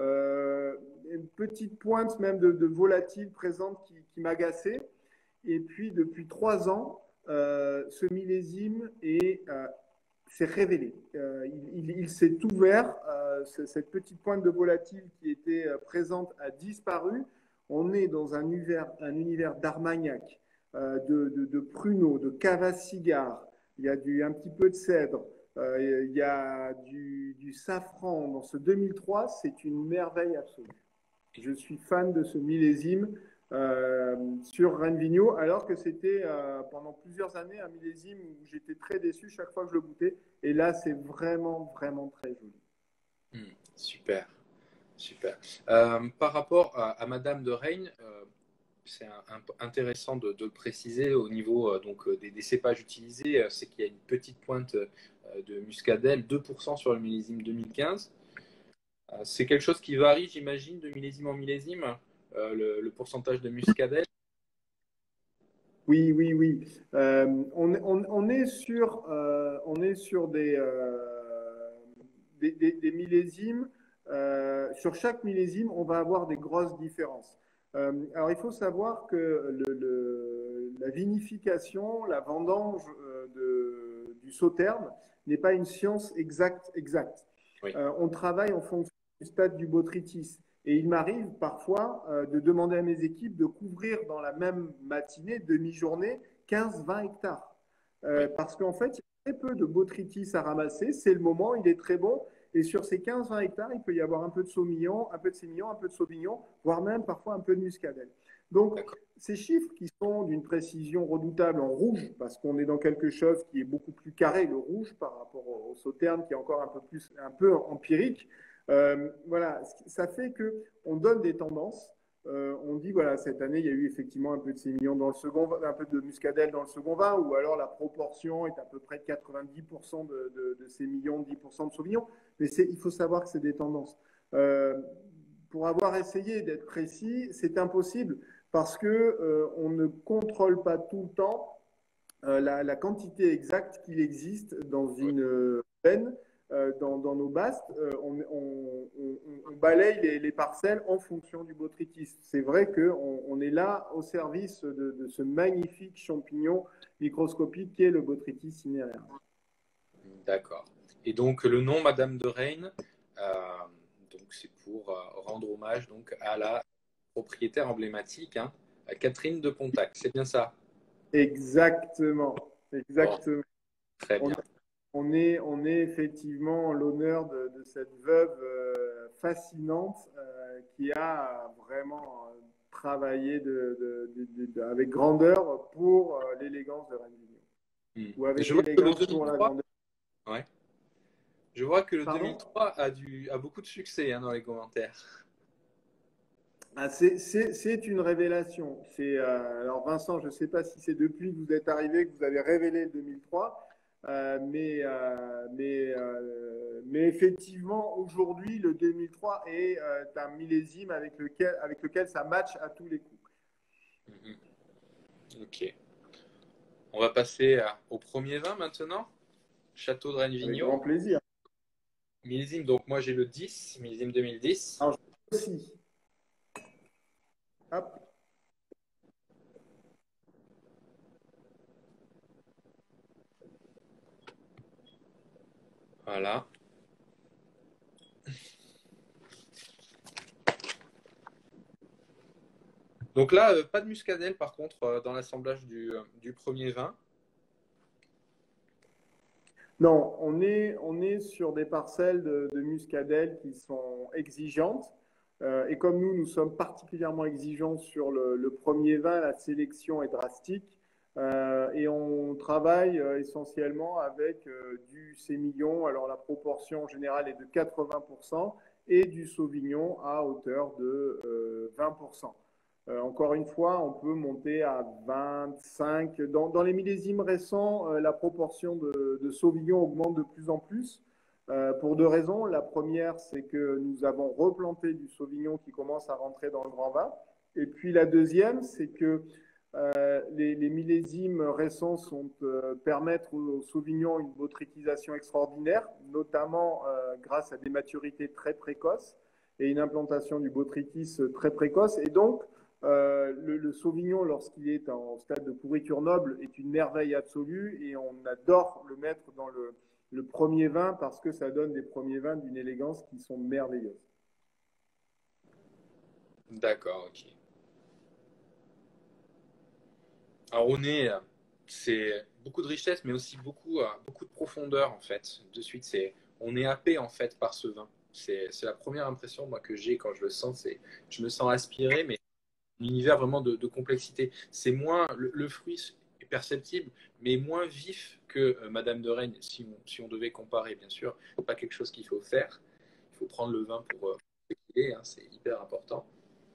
une petite pointe même de volatile présente qui m'agaçait. Et puis, depuis 3 ans, ce millésime s'est révélé. Il s'est ouvert. Cette petite pointe de volatile qui était présente a disparu. On est dans un univers d'Armagnac, de pruneaux, de cave à cigare. Il y a un petit peu de cèdre. Il y a du safran. Dans ce 2003, c'est une merveille absolue. Je suis fan de ce millésime. sur Renvigno, alors que c'était pendant plusieurs années un millésime où j'étais très déçu chaque fois que je le goûtais. Et là, c'est vraiment, vraiment très joli. Super, super. Par rapport à Madame de Reyne, c'est intéressant de le préciser au niveau des cépages utilisés, c'est qu'il y a une petite pointe de muscadelle, 2% sur le millésime 2015. C'est quelque chose qui varie, j'imagine, de millésime en millésime, le pourcentage de muscadelle. Oui, oui, oui. On est sur des millésimes. Sur chaque millésime, on va avoir des grosses différences. Alors, il faut savoir que la vinification, la vendange du sauterne n'est pas une science exacte. Oui, On travaille en fonction du stade du botrytis. Et il m'arrive parfois de demander à mes équipes de couvrir dans la même matinée, demi-journée, 15-20 hectares. oui. Parce qu'en fait, il y a très peu de botrytis à ramasser. C'est le moment, il est très bon. Et sur ces 15-20 hectares, il peut y avoir un peu de saumignon, un peu de sémillon, un peu de sauvignon, voire même parfois un peu de muscadelle. Donc, D'accord. ces chiffres qui sont d'une précision redoutable en rouge, parce qu'on est dans quelque chose qui est beaucoup plus carré, le rouge, par rapport au sauterne, qui est encore un peu empirique, voilà, ça fait que on donne des tendances. On dit, voilà, cette année, il y a eu effectivement un peu de sémillon dans le second, un peu de muscadelle dans le second vin, ou alors la proportion est à peu près de 90% de sémillon, 10% de sauvignon. Mais il faut savoir que c'est des tendances. Pour avoir essayé d'être précis, c'est impossible parce que on ne contrôle pas tout le temps la quantité exacte qu'il existe dans Oui. une veine, dans nos bastes. On balaye les parcelles en fonction du botrytis. C'est vrai qu'on est là au service de ce magnifique champignon microscopique qu'est le botrytis cinerea. D'accord. Et donc le nom Madame de Reyne, donc c'est pour rendre hommage donc à la propriétaire emblématique, hein, à Catherine de Pontac. C'est bien ça. Exactement, Bon, exactement. très On, bien. on est effectivement l'honneur de cette veuve fascinante qui a vraiment travaillé avec grandeur pour l'élégance de Rennes-Vignon, ou avec Je vois que le élégance pour la 2003, grandeur. ouais. Je vois que le Pardon? 2003 a beaucoup de succès, hein, dans les commentaires. Ah, c'est une révélation. Alors Vincent, je ne sais pas si c'est depuis que vous êtes arrivé que vous avez révélé le 2003, mais effectivement, aujourd'hui, le 2003 est un millésime avec lequel ça match à tous les coups. Mhm. Ok. On va passer au premier vin maintenant. Château de Avec Rennes-Vigneau. grand plaisir. Millésime, donc moi j'ai le 10, millésime 2010. Alors, je aussi. Hop. Voilà. Donc là, pas de muscadelle par contre dans l'assemblage du premier vin. Non, on est sur des parcelles de muscadelle qui sont exigeantes. Et comme nous sommes particulièrement exigeants sur le premier vin, la sélection est drastique. Et on travaille essentiellement avec du sémillon. Alors la proportion générale est de 80% et du sauvignon à hauteur de 20%. Encore une fois, on peut monter à 25. Dans les millésimes récents, la proportion de Sauvignon augmente de plus en plus pour deux raisons. La première, c'est que nous avons replanté du Sauvignon qui commence à rentrer dans le grand vin. Et puis la deuxième, c'est que les millésimes récents permettent au Sauvignon une botrytisation extraordinaire, notamment grâce à des maturités très précoces et une implantation du botrytis très précoce. Et donc, le Sauvignon, lorsqu'il est en stade de pourriture noble, est une merveille absolue et on adore le mettre dans le premier vin parce que ça donne des premiers vins d'une élégance qui sont merveilleuses. D'accord, ok. Alors on est, c'est beaucoup de richesse, mais aussi beaucoup de profondeur en fait. De suite, on est happé en fait par ce vin. C'est la première impression moi que j'ai quand je le sens. Je me sens aspiré, mais univers vraiment de complexité. C'est moins, le fruit est perceptible, mais moins vif que Madame de Rennes, si on devait comparer, bien sûr. C'est pas quelque chose qu'il faut faire. Il faut prendre le vin pour ce qu'il est, hein, c'est hyper important.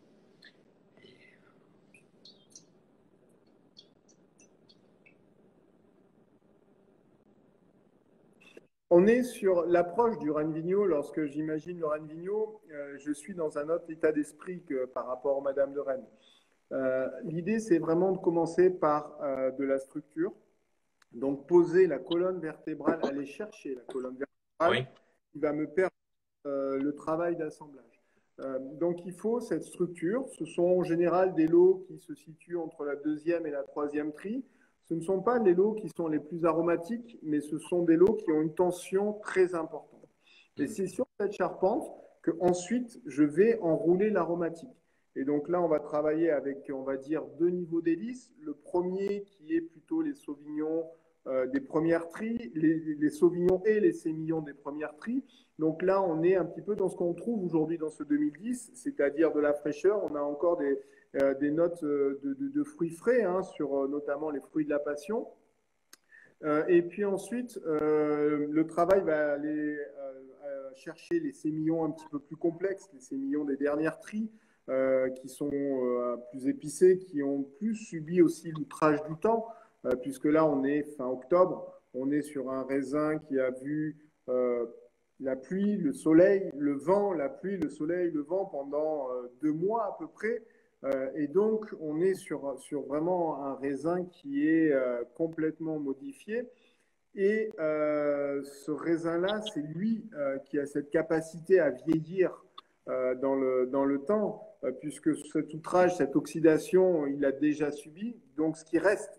On est sur l'approche du Ranvigno. Lorsque j'imagine le Ranvigno, je suis dans un autre état d'esprit que par rapport à Madame de Rennes. L'idée, c'est vraiment de commencer par de la structure. Donc, poser la colonne vertébrale, aller chercher la colonne vertébrale, Oui. qui va me permettre le travail d'assemblage. Donc, il faut cette structure. Ce sont en général des lots qui se situent entre la deuxième et la troisième tri. Ce ne sont pas les lots qui sont les plus aromatiques, mais ce sont des lots qui ont une tension très importante. Et c'est sur cette charpente que ensuite je vais enrouler l'aromatique. Et donc là, on va travailler avec, on va dire, deux niveaux d'hélice. Le premier qui est plutôt les sauvignons des premières tris, les sauvignons et les sémillons des premières tris. Donc là, on est un petit peu dans ce qu'on trouve aujourd'hui dans ce 2010, c'est-à-dire de la fraîcheur. On a encore des notes de fruits frais, hein, sur notamment les fruits de la passion. Et puis ensuite, le travail va aller chercher les sémillons un petit peu plus complexes, les sémillons des dernières tris, qui sont plus épicés, qui ont plus subi aussi l'outrage du temps, puisque là, on est fin octobre, on est sur un raisin qui a vu la pluie, le soleil, le vent, la pluie, le soleil, le vent pendant 2 mois à peu près. Et donc, on est sur vraiment un raisin qui est complètement modifié. Et ce raisin-là, c'est lui qui a cette capacité à vieillir dans le temps, puisque cet outrage, cette oxydation, il l'a déjà subi. Donc, ce qui reste,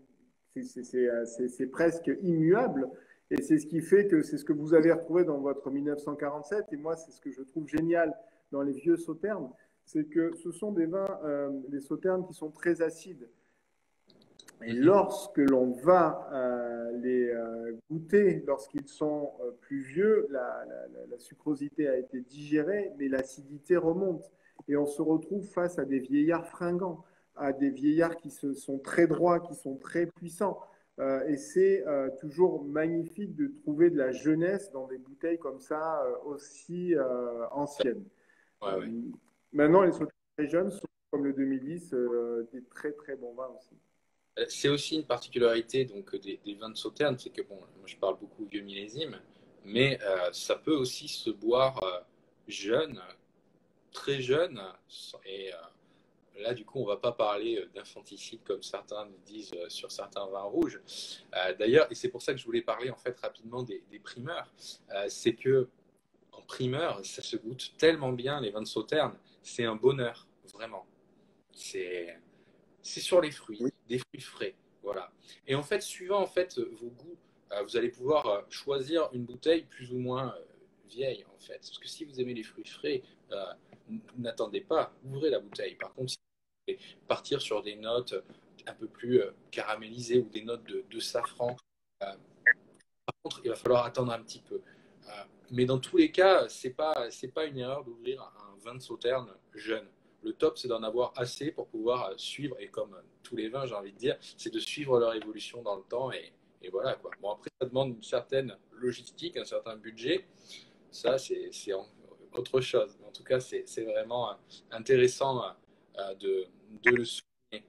c'est presque immuable. Et c'est ce qui fait que c'est ce que vous avez retrouvé dans votre 1947. Et moi, c'est ce que je trouve génial dans les vieux sauternes, c'est que ce sont des vins, des sauternes qui sont très acides. Et lorsque l'on va les goûter, lorsqu'ils sont plus vieux, la sucrosité a été digérée, mais l'acidité remonte. Et on se retrouve face à des vieillards fringants, à des vieillards qui sont très droits, qui sont très puissants. Et c'est toujours magnifique de trouver de la jeunesse dans des bouteilles comme ça, aussi anciennes. Ouais, ouais. Maintenant, les sauternes très jeunes sont, comme le 2010, des très très bons vins aussi. C'est aussi une particularité donc, des vins de Sauternes, c'est que bon, moi je parle beaucoup vieux millésime, mais ça peut aussi se boire jeune, très jeune, et là du coup on va pas parler d'infanticide comme certains le disent sur certains vins rouges. D'ailleurs, et c'est pour ça que je voulais parler en fait rapidement des primeurs, c'est que en primeur, ça se goûte tellement bien les vins de Sauternes, c'est un bonheur, vraiment. C'est c'est sur les fruits, Oui. des fruits frais. Voilà. Et en fait, suivant en fait vos goûts, vous allez pouvoir choisir une bouteille plus ou moins vieille en fait. Parce que si vous aimez les fruits frais, euh, n'attendez pas, ouvrez la bouteille. Par contre, si vous voulez partir sur des notes un peu plus caramélisées ou des notes de safran, par contre, il va falloir attendre un petit peu. Mais dans tous les cas, c'est pas une erreur d'ouvrir un vin de Sauterne jeune. Le top, c'est d'en avoir assez pour pouvoir suivre, et comme tous les vins, j'ai envie de dire, c'est de suivre leur évolution dans le temps, et voilà quoi. Bon, après, ça demande une certaine logistique, un certain budget. Ça, c'est autre chose. Mais en tout cas, c'est vraiment intéressant de le souligner.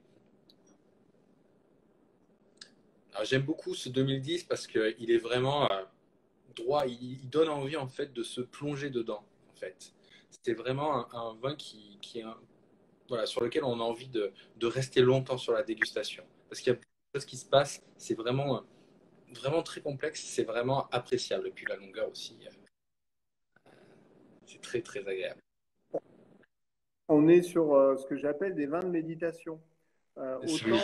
Alors, j'aime beaucoup ce 2010 parce qu'il est vraiment droit, il donne envie en fait de se plonger dedans. En fait, c'est vraiment un vin qui est voilà, sur lequel on a envie de rester longtemps sur la dégustation, parce qu'il y a beaucoup de choses qui se passent. C'est vraiment vraiment très complexe, c'est vraiment appréciable. Et puis la longueur aussi, c'est très très agréable. On est sur ce que j'appelle des vins de méditation. Oui,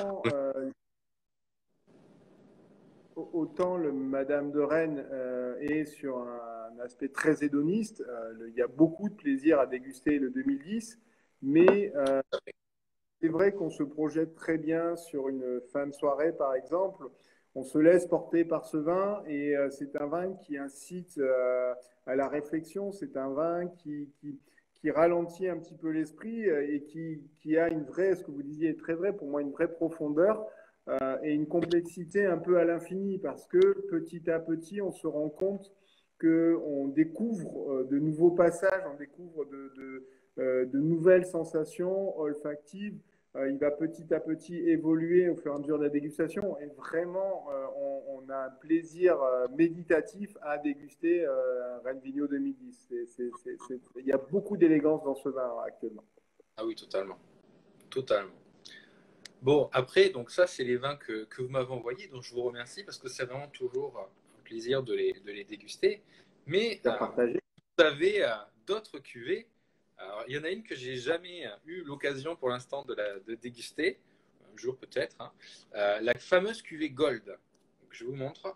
Autant le Madame de Rennes est sur un aspect très hédoniste. Il y a beaucoup de plaisir à déguster le 2010, mais c'est vrai qu'on se projette très bien sur une fin de soirée, par exemple. On se laisse porter par ce vin et c'est un vin qui incite à la réflexion. C'est un vin qui ralentit un petit peu l'esprit et qui a une vraie, ce que vous disiez est très vrai, pour moi, une vraie profondeur et une complexité un peu à l'infini parce que petit à petit, on se rend compte qu'on découvre de nouveaux passages, on découvre de nouvelles sensations olfactives. Il va petit à petit évoluer au fur et à mesure de la dégustation et vraiment, on a un plaisir méditatif à déguster un Renvigno 2010. Il y a beaucoup d'élégance dans ce vin actuellement. Ah oui, totalement. Totalement. Bon, après, donc ça, c'est les vins que vous m'avez envoyés, donc je vous remercie parce que c'est vraiment toujours un plaisir de les déguster. Mais À partager. vous avez d'autres cuvées. Alors, il y en a une que j'ai jamais eu l'occasion pour l'instant de déguster, un jour peut-être, hein. La fameuse cuvée Gold. Donc, je vous montre.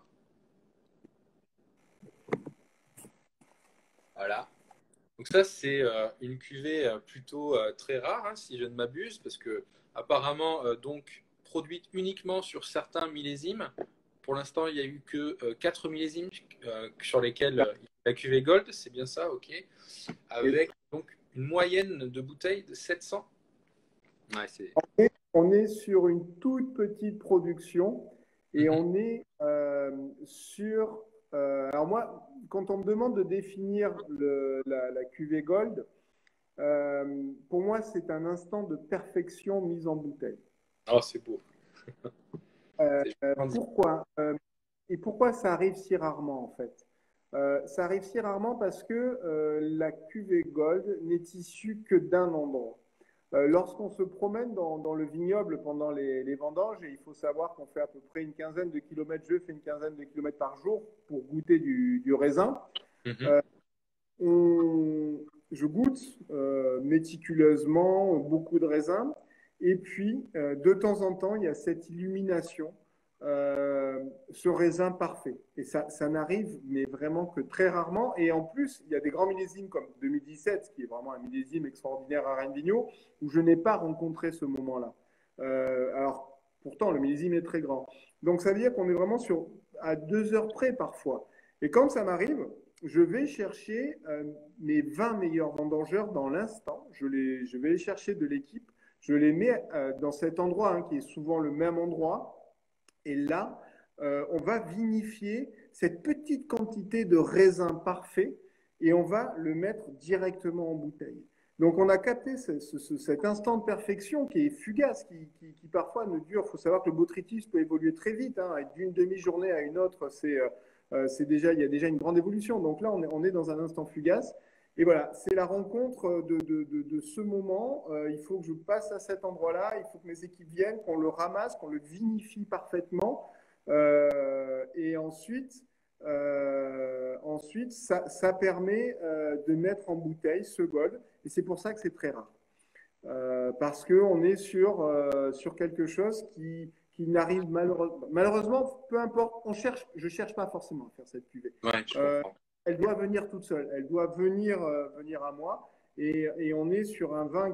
Voilà. Donc ça, c'est une cuvée plutôt très rare, hein, si je ne m'abuse, parce que apparemment, donc produite uniquement sur certains millésimes. Pour l'instant, il n'y a eu que 4 millésimes sur lesquels la cuvée Gold, c'est bien ça, ok, Et avec donc une moyenne de bouteilles de 700. Ouais, c'est... on est sur une toute petite production et Mhm. on est sur. Alors moi, quand on me demande de définir la cuvée Gold, pour moi, c'est un instant de perfection mise en bouteille. Oh, c'est beau. Euh, C'est joli. Pourquoi et pourquoi ça arrive si rarement en fait? Ça arrive si rarement parce que la cuvée Gold n'est issue que d'un endroit. Lorsqu'on se promène dans le vignoble pendant les vendanges, et il faut savoir qu'on fait à peu près une quinzaine de kilomètres, je fais une quinzaine de kilomètres par jour pour goûter du raisin, Mhm. euh, je goûte méticuleusement beaucoup de raisins. Et puis, de temps en temps, il y a cette illumination, ce raisin parfait. Et ça n'arrive, mais vraiment que très rarement. Et en plus, il y a des grands millésimes comme 2017, qui est vraiment un millésime extraordinaire à Rennes-Vigneault, où je n'ai pas rencontré ce moment-là. Alors, pourtant, le millésime est très grand. Donc, ça veut dire qu'on est vraiment à 2 heures près parfois. Et quand ça m'arrive, je vais chercher mes 20 meilleurs vendangeurs dans l'instant. Je vais les chercher de l'équipe. Je les mets dans cet endroit hein, qui est souvent le même endroit. Et là, on va vinifier cette petite quantité de raisin parfait et on va le mettre directement en bouteille. Donc on a capté cet instant de perfection qui est fugace, qui parfois ne dure. Il faut savoir que le botrytis peut évoluer très vite. Hein, d'une demi-journée à une autre, il y a déjà une grande évolution. Donc là, on est dans un instant fugace. Et voilà, c'est la rencontre de ce moment. Il faut que je passe à cet endroit-là, il faut que mes équipes viennent, qu'on le ramasse, qu'on le vinifie parfaitement. Et ensuite ça permet de mettre en bouteille ce gold. Et c'est pour ça que c'est très rare. Parce qu'on est sur quelque chose qui n'arrive malheureusement, peu importe, je ne cherche pas forcément à faire cette cuvée. Ouais, je Euh, comprends. Elle doit venir toute seule, elle doit venir à moi. Et on est sur un vin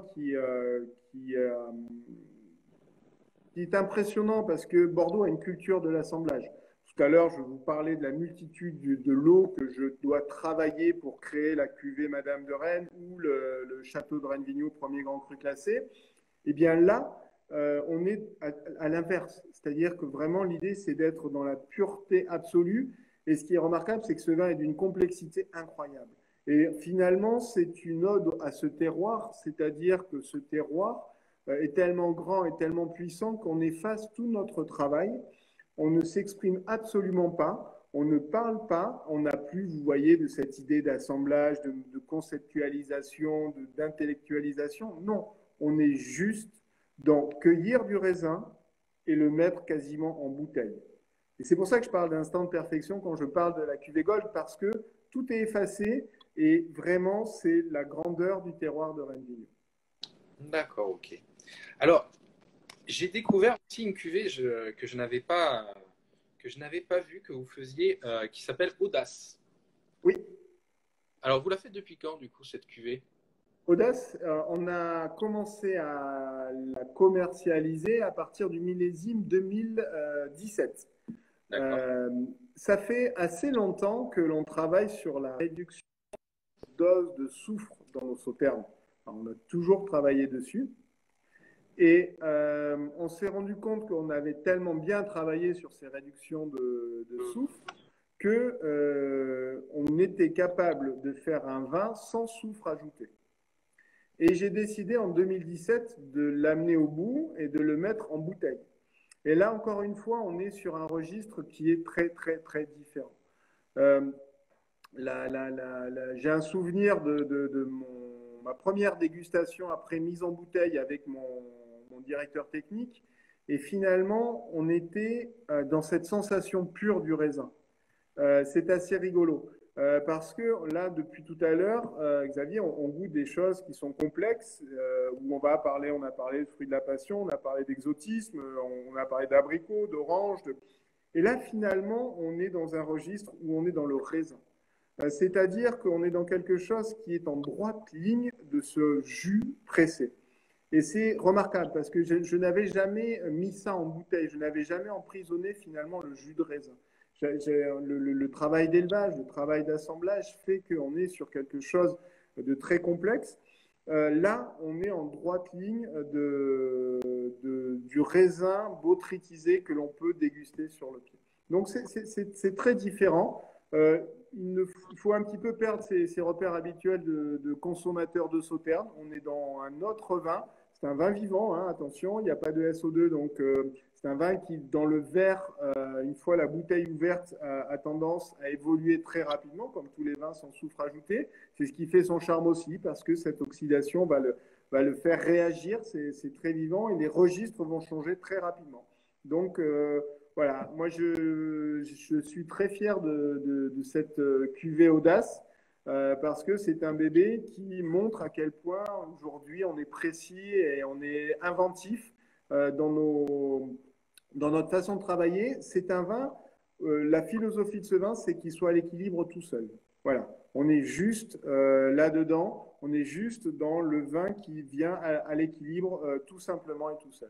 qui est impressionnant parce que Bordeaux a une culture de l'assemblage. Tout à l'heure, je vous parlais de la multitude de lots que je dois travailler pour créer la cuvée Madame de Rennes ou le château de Rennes-Vigneault, premier grand cru classé. Eh bien là, on est à l'inverse. C'est-à-dire que vraiment, l'idée, c'est d'être dans la pureté absolue. Et ce qui est remarquable, c'est que ce vin est d'une complexité incroyable. Et finalement, c'est une ode à ce terroir, c'est-à-dire que ce terroir est tellement grand et tellement puissant qu'on efface tout notre travail. On ne s'exprime absolument pas, on ne parle pas, on n'a plus, vous voyez, de cette idée d'assemblage, de conceptualisation, d'intellectualisation. Non, on est juste dans cueillir du raisin et le mettre quasiment en bouteille. Et c'est pour ça que je parle d'instant de perfection quand je parle de la cuvée Gold, parce que tout est effacé et vraiment, c'est la grandeur du terroir de Rennes-Vigneault. D'accord, ok. Alors, j'ai découvert aussi une cuvée que je n'avais pas vue, que vous faisiez, qui s'appelle Audace. Oui, Alors, vous la faites depuis quand, du coup, cette cuvée? Audace, on a commencé à la commercialiser à partir du millésime 2017. D'accord. Euh, Ça fait assez longtemps que l'on travaille sur la réduction de dose de soufre dans nos sauternes. Alors, on a toujours travaillé dessus. Et on s'est rendu compte qu'on avait tellement bien travaillé sur ces réductions de soufre que on était capable de faire un vin sans soufre ajouté. Et j'ai décidé en 2017 de l'amener au bout et de le mettre en bouteille. Et là, encore une fois, on est sur un registre qui est très, très, très différent. Euh, j'ai un souvenir de ma première dégustation après mise en bouteille avec mon directeur technique. Et finalement, on était dans cette sensation pure du raisin. C'est assez rigolo. Parce que là, depuis tout à l'heure, Xavier, on goûte des choses qui sont complexes, où on a parlé de fruits de la passion, on a parlé d'exotisme, on a parlé d'abricots, d'oranges. Et là, finalement, on est dans un registre où on est dans le raisin. C'est-à-dire qu'on est dans quelque chose qui est en droite ligne de ce jus pressé. Et c'est remarquable parce que je n'avais jamais mis ça en bouteille, je n'avais jamais emprisonné finalement le jus de raisin. Le travail d'élevage, le travail d'assemblage fait qu'on est sur quelque chose de très complexe. Là, on est en droite ligne du raisin botrytisé que l'on peut déguster sur le pied. Donc c'est très différent. Il faut un petit peu perdre ses repères habituels de consommateur de sauterne. On est dans un autre vin. C'est un vin vivant, hein, attention, il n'y a pas de SO2, donc c'est un vin qui, dans le verre, une fois la bouteille ouverte, a tendance à évoluer très rapidement, comme tous les vins sans soufre ajouté. C'est ce qui fait son charme aussi, parce que cette oxydation va le faire réagir, c'est très vivant, et les registres vont changer très rapidement. Donc, voilà, moi je suis très fier de cette cuvée Audace parce que c'est un bébé qui montre à quel point aujourd'hui on est précis et on est inventif dans notre façon de travailler. C'est un vin, la philosophie de ce vin, c'est qu'il soit à l'équilibre tout seul. Voilà, on est juste là-dedans, on est juste dans le vin qui vient à l'équilibre tout simplement et tout seul.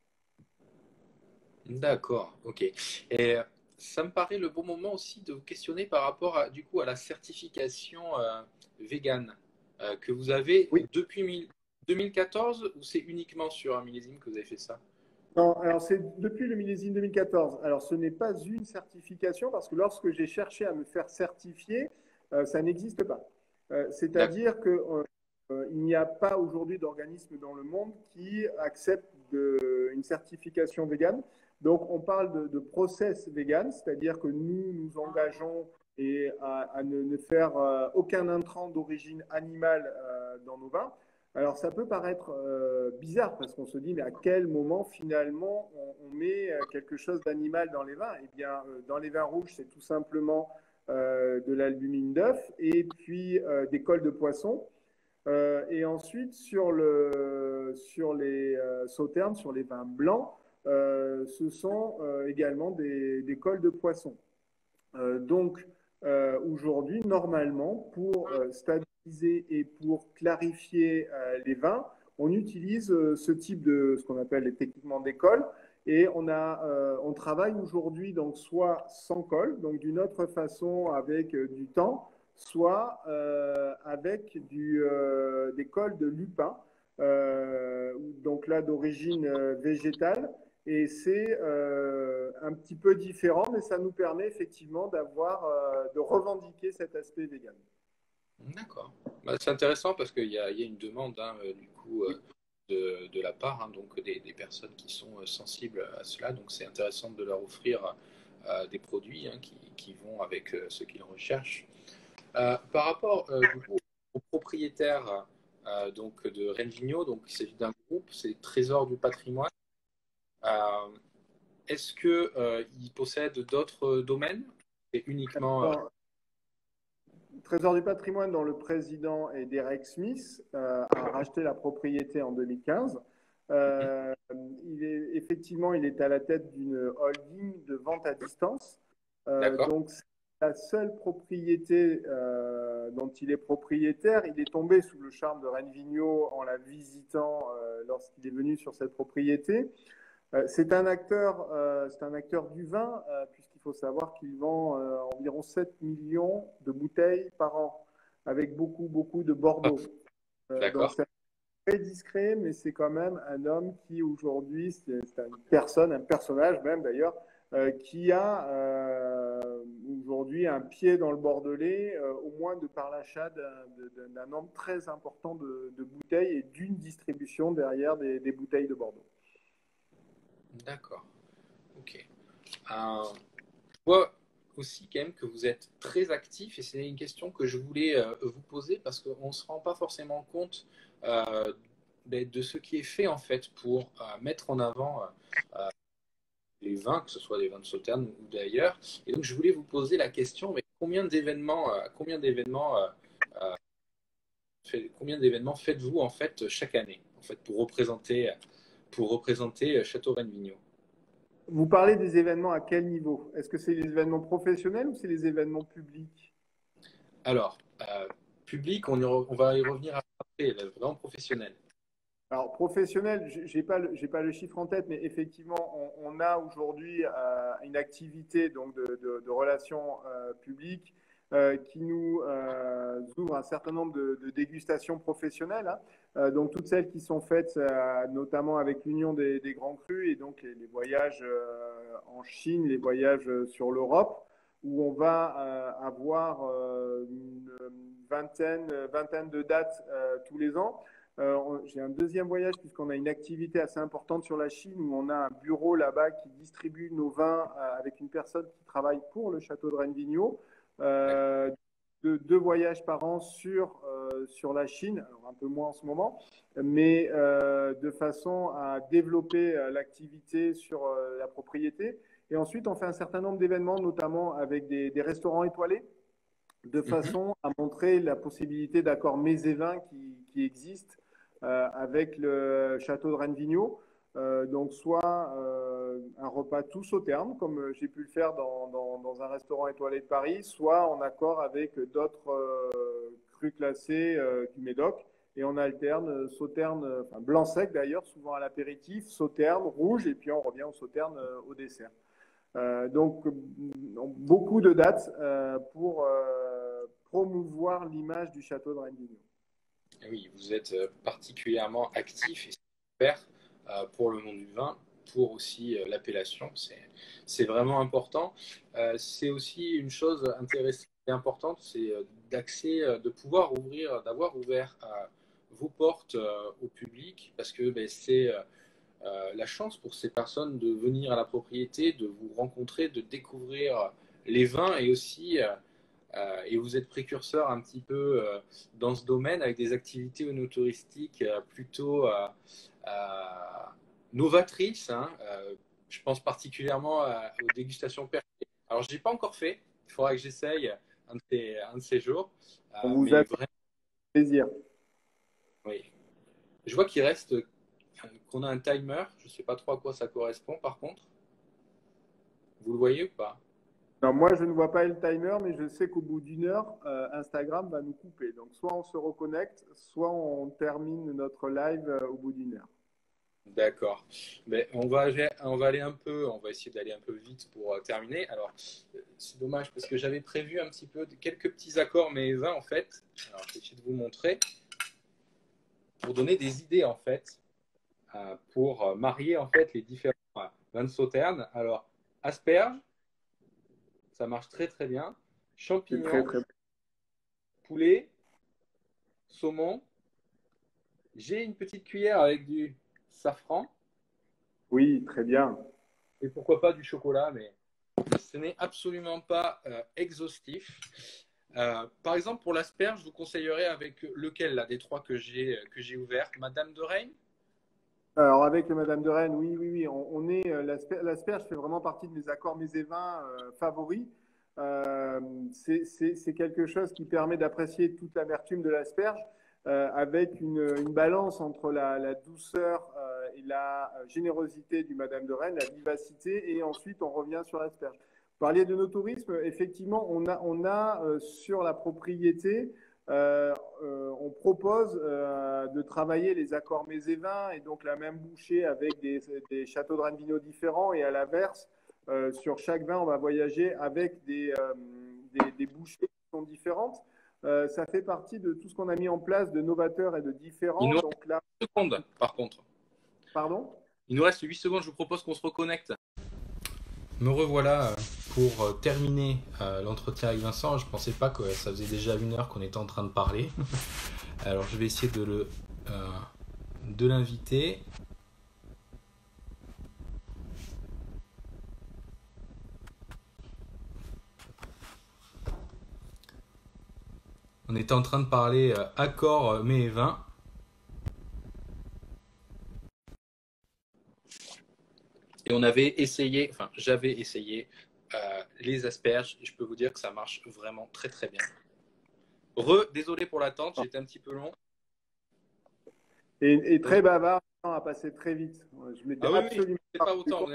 D'accord, ok. Et ça me paraît le bon moment aussi de vous questionner par rapport à, du coup, à la certification vegan que vous avez Oui. depuis 2014 ou c'est uniquement sur un millésime que vous avez fait ça? Non, alors c'est depuis le millésime 2014. Alors ce n'est pas une certification parce que lorsque j'ai cherché à me faire certifier, ça n'existe pas. D'accord. C'est-à-dire qu'il n'y a pas aujourd'hui d'organisme dans le monde qui accepte une certification végane. Donc on parle de process vegan, c'est-à-dire que nous nous engageons à ne faire aucun intrant d'origine animale dans nos vins. Alors ça peut paraître bizarre parce qu'on se dit mais à quel moment finalement on met quelque chose d'animal dans les vins? Eh bien dans les vins rouges c'est tout simplement de l'albumine d'œuf et puis des cols de poisson. Et ensuite sur les sauternes, sur les vins blancs, ce sont également des cols de poisson. Donc, aujourd'hui, normalement, pour stabiliser et pour clarifier les vins, on utilise ce type de ce qu'on appelle techniquement des cols. Et on travaille aujourd'hui donc soit sans colle, donc d'une autre façon avec du temps, soit avec des cols de lupin, donc là d'origine végétale. Et c'est un petit peu différent, mais ça nous permet effectivement de revendiquer cet aspect vegan. D'accord. Bah, c'est intéressant parce qu'il y a une demande hein, du coup de la part hein, donc des personnes qui sont sensibles à cela. Donc c'est intéressant de leur offrir des produits hein, qui vont avec ce qu'ils recherchent. Par rapport du coup aux propriétaires donc de Renvigno, donc il s'agit d'un groupe, c'est Trésor du patrimoine. Euh, Est-ce que ils possèdent d'autres domaines? C'est uniquement Alors, Trésor du patrimoine, dont le président est Derek Smith, a racheté la propriété en 2015. Euh, effectivement, il est à la tête d'une holding de vente à distance. d'accord. Donc, c'est la seule propriété dont il est propriétaire. Il est tombé sous le charme de Renvigno en la visitant lorsqu'il est venu sur cette propriété. C'est un acteur du vin, puisqu'il faut savoir qu'il vend environ 7 millions de bouteilles par an, avec beaucoup, beaucoup de Bordeaux. Donc, D'accord. c'est très discret, mais c'est quand même un homme qui aujourd'hui, c'est une personne, un personnage même d'ailleurs, qui a aujourd'hui un pied dans le Bordelais, au moins de par l'achat d'un nombre très important de bouteilles et d'une distribution derrière des bouteilles de Bordeaux. D'accord. Ok. Je vois aussi quand même que vous êtes très actif et c'est une question que je voulais vous poser parce qu'on ne se rend pas forcément compte euh, de ce qui est fait en fait pour mettre en avant les vins, que ce soit des vins de Sauternes ou d'ailleurs. Et donc je voulais vous poser la question, mais combien d'événements faites-vous en fait chaque année en fait pour représenter Château Rennes-Vigneault? Vous parlez des événements à quel niveau? Est-ce que c'est les événements professionnels ou c'est les événements publics? Alors, public, on va y revenir après, vraiment professionnel. Alors, professionnel, j'ai pas le chiffre en tête, mais effectivement, on a aujourd'hui une activité donc de relations publiques qui nous ouvre un certain nombre de dégustations professionnelles, hein. Donc, toutes celles qui sont faites notamment avec l'Union des grands crus et donc les voyages en Chine, les voyages sur l'Europe, où on va avoir une vingtaine de dates tous les ans. J'ai un deuxième voyage puisqu'on a une activité assez importante sur la Chine où on a un bureau là-bas qui distribue nos vins avec une personne qui travaille pour le château de Rennes-Vigneault. Euh, deux voyages par an sur la Chine, alors un peu moins en ce moment, mais de façon à développer l'activité sur la propriété. Et ensuite, on fait un certain nombre d'événements, notamment avec des restaurants étoilés, de Mhm. façon à montrer la possibilité d'accords mets et vins qui existent avec le château de Rennes-Vigneault. Donc, soit un repas tout sauterne, comme j'ai pu le faire dans un restaurant étoilé de Paris, soit en accord avec d'autres crus classés du Médoc. Et on alterne sauterne, enfin blanc sec d'ailleurs, souvent à l'apéritif, sauterne, rouge, et puis on revient au sauterne au dessert. Donc, beaucoup de dates pour promouvoir l'image du château de Rennes-Vigneault. Oui, vous êtes particulièrement actif et super pour le monde du vin, pour aussi l'appellation. C'est vraiment important. C'est aussi une chose intéressante et importante, c'est de pouvoir ouvrir, d'avoir ouvert vos portes au public, parce que ben, c'est la chance pour ces personnes de venir à la propriété, de vous rencontrer, de découvrir les vins et aussi et vous êtes précurseur un petit peu dans ce domaine avec des activités touristiques plutôt novatrices, hein. Je pense particulièrement aux dégustations percées. Alors, je n'ai pas encore fait. Il faudra que j'essaye un de ces jours. On vous Mais a fait vraiment, plaisir. oui. Je vois qu'il reste qu'on a un timer. Je ne sais pas trop à quoi ça correspond, par contre. Vous le voyez ou pas? Non, moi, je ne vois pas le timer, mais je sais qu'au bout d'une heure, Instagram va nous couper. Donc, soit on se reconnecte, soit on termine notre live au bout d'une heure. D'accord. Mais on va essayer d'aller un peu vite pour terminer. Alors, c'est dommage parce que j'avais prévu un petit peu quelques petits accords mais 20 en fait. Alors, je vais essayer de vous montrer pour donner des idées en fait, pour marier en fait les différents vins de Sauternes. Alors, asperges, ça marche très très bien. C'est très, Champignons, très bon. poulet, saumon. J'ai une petite cuillère avec du safran Oui, très bien. et pourquoi pas du chocolat, mais ce n'est absolument pas exhaustif. Par exemple, pour l'asperge, je vous conseillerais avec lequel là, des trois que j'ai ouvert, Madame de Reine. Alors, avec Madame de Rennes, oui, oui, oui. On est, l'asperge fait vraiment partie de mes accords mets et vins favoris. Euh, c'est quelque chose qui permet d'apprécier toute l'amertume de l'asperge avec une balance entre la douceur et la générosité du Madame de Rennes, la vivacité, et ensuite on revient sur l'asperge. Vous parliez de nos tourismes, effectivement, on a sur la propriété euh, on propose de travailler les accords mets et vins et donc la même bouchée avec des châteaux de Rennes différents et à l'inverse, sur chaque vin, on va voyager avec des bouchées qui sont différentes. Ça fait partie de tout ce qu'on a mis en place de novateur et de Il différent. nous reste Donc là, 8 secondes, par contre. pardon? Il nous reste 8 secondes, je vous propose qu'on se reconnecte. Me revoilà pour terminer l'entretien avec Vincent. Je ne pensais pas que ça faisait déjà 1 heure qu'on était en train de parler. Alors je vais essayer de l'inviter. On était en train de parler accord mets et vin. Et on avait essayé, enfin j'avais essayé les asperges. Et je peux vous dire que ça marche vraiment très très bien. Désolé pour l'attente, j'étais un petit peu long. Et très bavard, on a passé très vite. Je m'étais Ah oui, absolument c'est pas pas rendu autant. compte.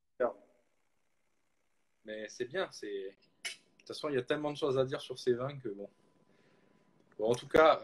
Mais c'est bien. De toute façon, il y a tellement de choses à dire sur ces vins que bon. Bon, en tout cas,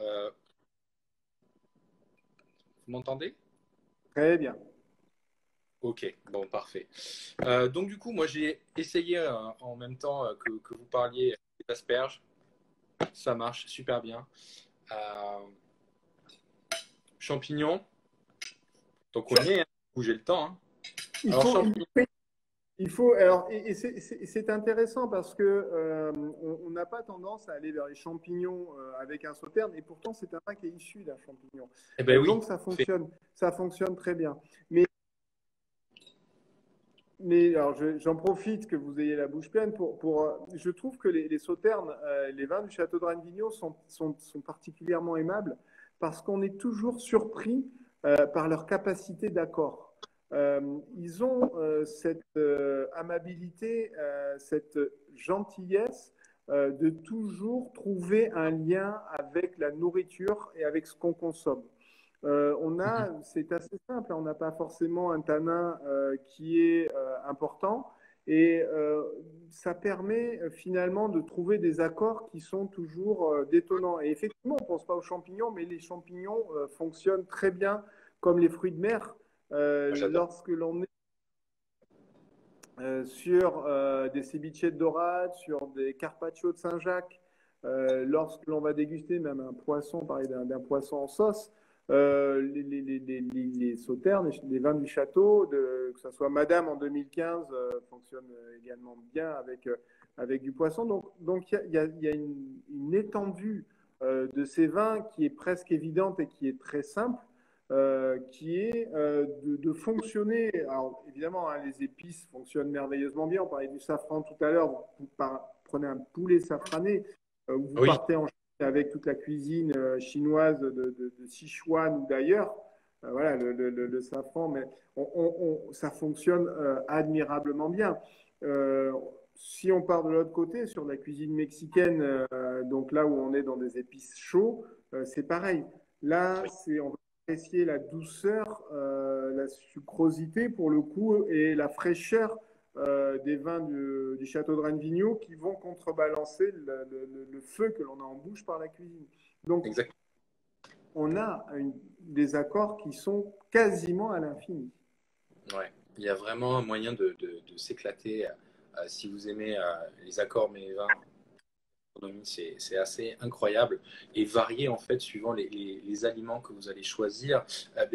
vous m'entendez? Très bien. Ok, bon, parfait. Donc du coup, moi j'ai essayé en même temps que vous parliez des asperges. Ça marche super bien. Euh, champignons, donc on y est, hein. Bougez le temps. Hein. Il Alors faut, champignons, alors, et c'est intéressant parce que on n'a pas tendance à aller vers les champignons avec un sauterne, et pourtant c'est un vin qui est issu d'un champignon. eh ben oui. Donc ça fonctionne très bien. Mais alors j'en profite que vous ayez la bouche pleine je trouve que les sauternes, les vins du château de Ranvigno sont particulièrement aimables parce qu'on est toujours surpris par leur capacité d'accord. Ils ont cette amabilité, cette gentillesse de toujours trouver un lien avec la nourriture et avec ce qu'on consomme. C'est assez simple, on n'a pas forcément un tanin qui est important et ça permet finalement de trouver des accords qui sont toujours détonnants. Et effectivement, on ne pense pas aux champignons, mais les champignons fonctionnent très bien comme les fruits de mer J'adore. lorsque l'on est sur des ceviches de dorade, sur des carpaccio de Saint-Jacques, lorsque l'on va déguster même un poisson, pareil d'un poisson en sauce, les sauternes, les vins du château, que ce soit Madame en 2015, fonctionne également bien avec du poisson. Donc il y a une étendue de ces vins qui est presque évidente et qui est très simple qui est de fonctionner. Alors, évidemment, hein, les épices fonctionnent merveilleusement bien. On parlait du safran tout à l'heure. Vous prenez un poulet safrané, vous Oui, partez en Chine avec toute la cuisine chinoise de Sichuan ou d'ailleurs. Voilà, le safran, mais ça fonctionne admirablement bien. Si on part de l'autre côté, sur la cuisine mexicaine, donc là où on est dans des épices chauds, c'est pareil. Là, on va apprécier la douceur, la sucrosité pour le coup et la fraîcheur des vins du château de Ranvigno qui vont contrebalancer le feu que l'on a en bouche par la cuisine. Donc, exactement. on a des accords qui sont quasiment à l'infini. Ouais. Il y a vraiment un moyen de s'éclater. Si vous aimez les accords mets et vins, c'est assez incroyable et varié en fait suivant les aliments que vous allez choisir,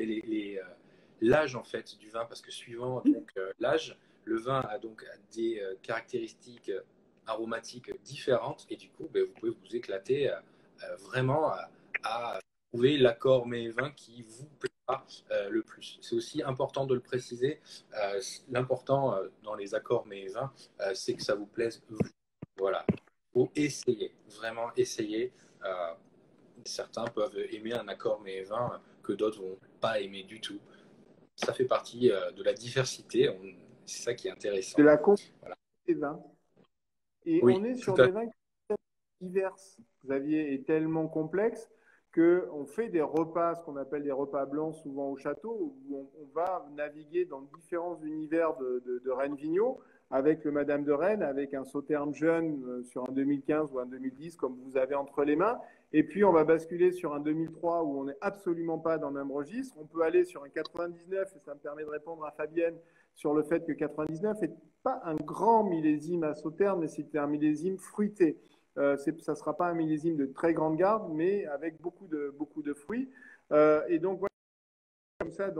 l'âge en fait du vin parce que suivant donc l'âge, le vin a donc des caractéristiques aromatiques différentes et du coup vous pouvez vous éclater vraiment à trouver l'accord mets et vin qui vous plaira le plus. C'est aussi important de le préciser. L'important dans les accords mets et vins, c'est que ça vous plaise vous. Voilà, faut essayer, vraiment essayer. Euh, Certains peuvent aimer un accord mais vin que d'autres vont pas aimer du tout. Ça fait partie de la diversité. C'est ça qui est De intéressant. la complexité Voilà. des vins. Et Oui, on est tout sur à des fait. vins divers. Xavier est tellement complexe qu'on fait des repas, ce qu'on appelle des repas blancs, souvent au château, où on va naviguer dans différents univers de Rennes Vigneault, avec le Madame de Rennes, avec un sauterne jeune sur un 2015 ou un 2010, comme vous avez entre les mains. Et puis, on va basculer sur un 2003 où on n'est absolument pas dans le même registre. On peut aller sur un 99, et ça me permet de répondre à Fabienne sur le fait que 99 n'est pas un grand millésime à sauterne, mais c'était un millésime fruité. Ça ne sera pas un millésime de très grande garde, mais avec beaucoup de fruits. Et donc, voilà, comme ça,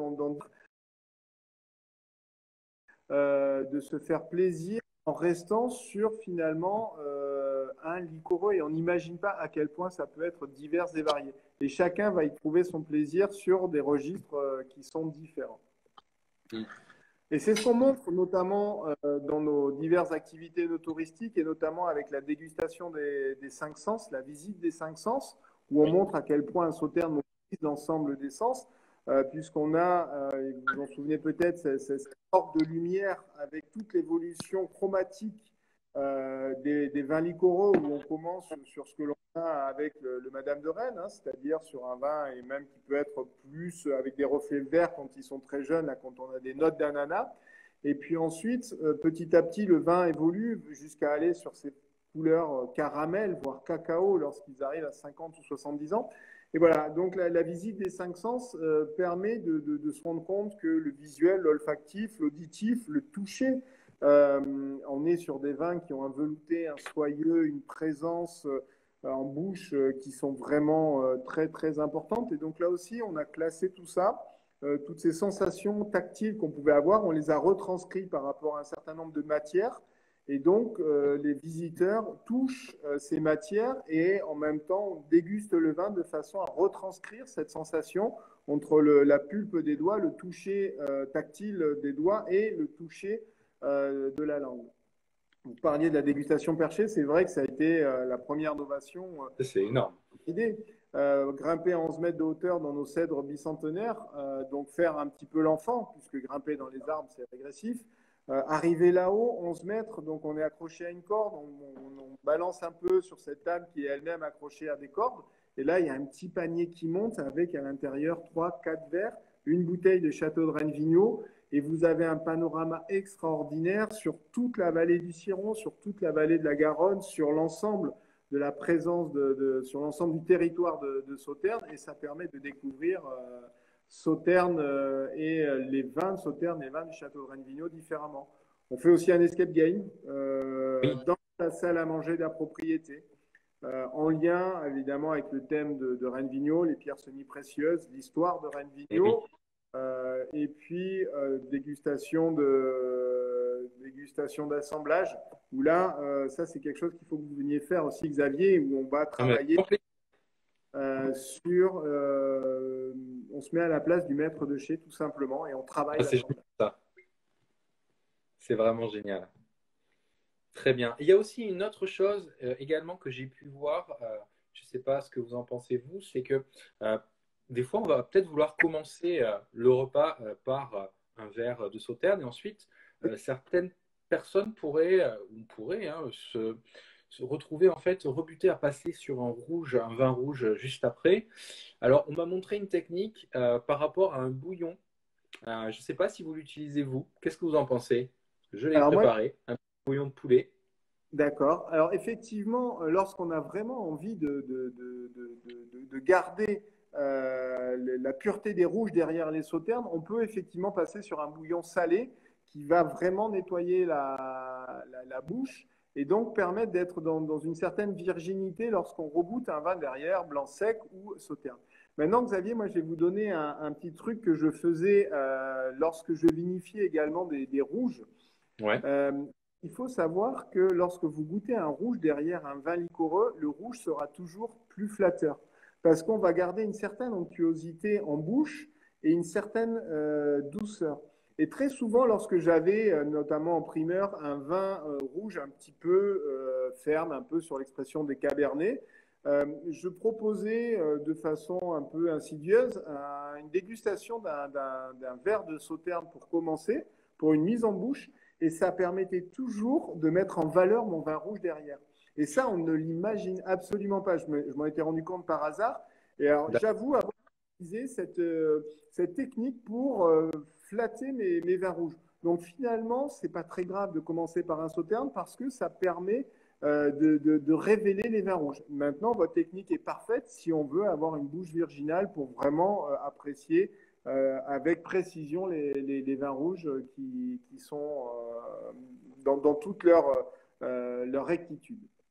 de se faire plaisir en restant sur finalement un liquoreux et on n'imagine pas à quel point ça peut être divers et varié. Et chacun va y trouver son plaisir sur des registres qui sont différents. Mm. Et c'est ce qu'on montre notamment dans nos diverses activités touristiques et notamment avec la dégustation des cinq sens, la visite des cinq sens, où on montre à quel point un sauterne mobilise l'ensemble des sens, puisqu'on a, vous vous en souvenez peut-être, cette sorte de lumière avec toute l'évolution chromatique des vins liquoreux, où on commence sur ce que l'on a avec le Madame de Rennes, hein, c'est-à-dire sur un vin et même qui peut être plus avec des reflets verts quand ils sont très jeunes, là, quand on a des notes d'ananas. Et puis ensuite, petit à petit, le vin évolue jusqu'à aller sur ces couleurs caramel, voire cacao, lorsqu'ils arrivent à 50 ou 70 ans. Et voilà, donc la visite des cinq sens permet de se rendre compte que le visuel, l'olfactif, l'auditif, le toucher, on est sur des vins qui ont un velouté, un soyeux, une présence en bouche qui sont vraiment très très importantes. Et donc là aussi, on a classé tout ça, toutes ces sensations tactiles qu'on pouvait avoir, on les a retranscrites par rapport à un certain nombre de matières. Et donc, les visiteurs touchent ces matières et en même temps dégustent le vin de façon à retranscrire cette sensation entre la pulpe des doigts, le toucher tactile des doigts et le toucher de la langue. Vous parliez de la dégustation perchée, c'est vrai que ça a été la première innovation C'est énorme. idée. Grimper à 11 mètres de hauteur dans nos cèdres bicentenaires, donc faire un petit peu l'enfant, puisque grimper dans les arbres, c'est régressif. Arriver là-haut, 11 mètres, donc on est accroché à une corde, on balance un peu sur cette table qui est elle-même accrochée à des cordes. Et là, il y a un petit panier qui monte avec à l'intérieur 3-4 verres, une bouteille de Château de Rennes-Vigneault, et vous avez un panorama extraordinaire sur toute la vallée du Ciron, sur toute la vallée de la Garonne, sur l'ensemble de la présence sur l'ensemble du territoire de Sauternes, et ça permet de découvrir Sauternes et les vins de Sauternes et les vins du Château de Rennes-Vigneault différemment. On fait aussi un escape game Oui. dans la salle à manger de la propriété, en lien évidemment avec le thème de Rennes-Vigneault, les pierres semi-précieuses, l'histoire de Et oui. Rennes-Vigneault, et puis dégustation d'assemblage, où là, ça c'est quelque chose qu'il faut que vous veniez faire aussi, Xavier, où on va Non, mais travailler on se met à la place du maître de chez tout simplement et on travaille c'est génial, l'assemblage. ça. C'est vraiment génial. Très bien. Il y a aussi une autre chose également que j'ai pu voir, je ne sais pas ce que vous en pensez vous, c'est que des fois on va peut-être vouloir commencer le repas par un verre de sauterne et ensuite certaines personnes pourraient se retrouver en fait rebuter à passer sur un vin rouge juste après. Alors on m'a montré une technique par rapport à un bouillon. Je ne sais pas si vous l'utilisez vous. Qu'est-ce que vous en pensez? Je l'ai Alors moi, préparé, un bouillon de poulet. d'accord. Alors effectivement, lorsqu'on a vraiment envie de garder la pureté des rouges derrière les sauternes, on peut effectivement passer sur un bouillon salé qui va vraiment nettoyer la bouche et donc permettre d'être dans une certaine virginité lorsqu'on reboute un vin derrière, blanc sec ou sauterne. Maintenant, Xavier, moi je vais vous donner un petit truc que je faisais lorsque je vinifiais également des rouges. Ouais. Euh, il faut savoir que lorsque vous goûtez un rouge derrière un vin liquoreux, le rouge sera toujours plus flatteur parce qu'on va garder une certaine onctuosité en bouche et une certaine douceur. Et très souvent, lorsque j'avais, notamment en primeur, un vin rouge un petit peu ferme, un peu sur l'expression des cabernets, je proposais de façon un peu insidieuse une dégustation d'un verre de sauterne pour commencer, pour une mise en bouche et ça permettait toujours de mettre en valeur mon vin rouge derrière. Et ça, on ne l'imagine absolument pas. Je m'en étais rendu compte par hasard. Et alors, j'avoue avoir utilisé cette technique pour flatter mes vins rouges. Donc finalement, c'est pas très grave de commencer par un sauterne parce que ça permet de révéler les vins rouges. Maintenant, votre technique est parfaite si on veut avoir une bouche virginale pour vraiment apprécier avec précision les vins rouges qui sont dans toute leur rectitude.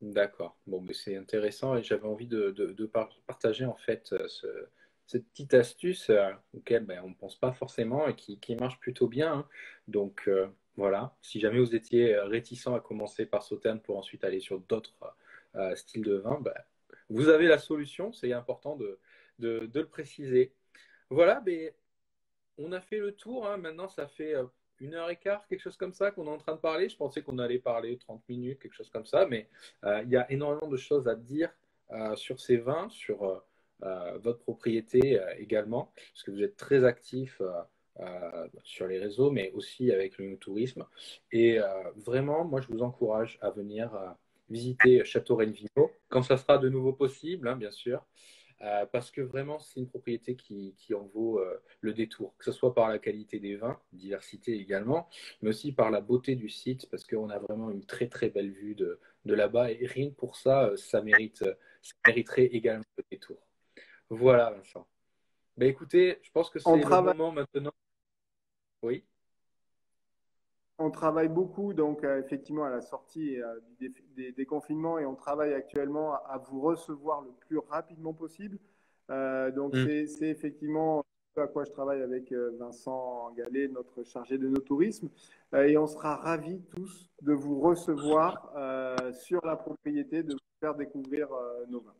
D'accord. Bon, mais c'est intéressant et j'avais envie de partager en fait cette petite astuce auquel ben, on ne pense pas forcément et qui marche plutôt bien, hein. Donc voilà, si jamais vous étiez réticent à commencer par Sauternes pour ensuite aller sur d'autres styles de vin, ben, vous avez la solution, c'est important de le préciser. Voilà, mais on a fait le tour, hein. Maintenant, ça fait 1 heure et quart, quelque chose comme ça, qu'on est en train de parler. Je pensais qu'on allait parler 30 minutes, quelque chose comme ça, mais il y a énormément de choses à dire sur ces vins, sur votre propriété également, parce que vous êtes très actif sur les réseaux, mais aussi avec le tourisme. Et vraiment, moi, je vous encourage à venir visiter Château Renvino, quand ça sera de nouveau possible, hein, bien sûr. Parce que vraiment, c'est une propriété qui en vaut le détour, que ce soit par la qualité des vins, diversité également, mais aussi par la beauté du site, parce qu'on a vraiment une très très belle vue de là-bas, et rien que pour ça, ça mériterait également le détour. Voilà, Vincent. Ben, écoutez, je pense que On c'est le travaille, moment maintenant. Oui. on travaille beaucoup, donc effectivement, à la sortie des déconfinements, et on travaille actuellement à vous recevoir le plus rapidement possible. Donc, Mm. c'est effectivement ce à quoi je travaille avec Vincent Gallet, notre chargé de nos tourismes. Et on sera ravis tous de vous recevoir sur la propriété, de vous faire découvrir nos vins.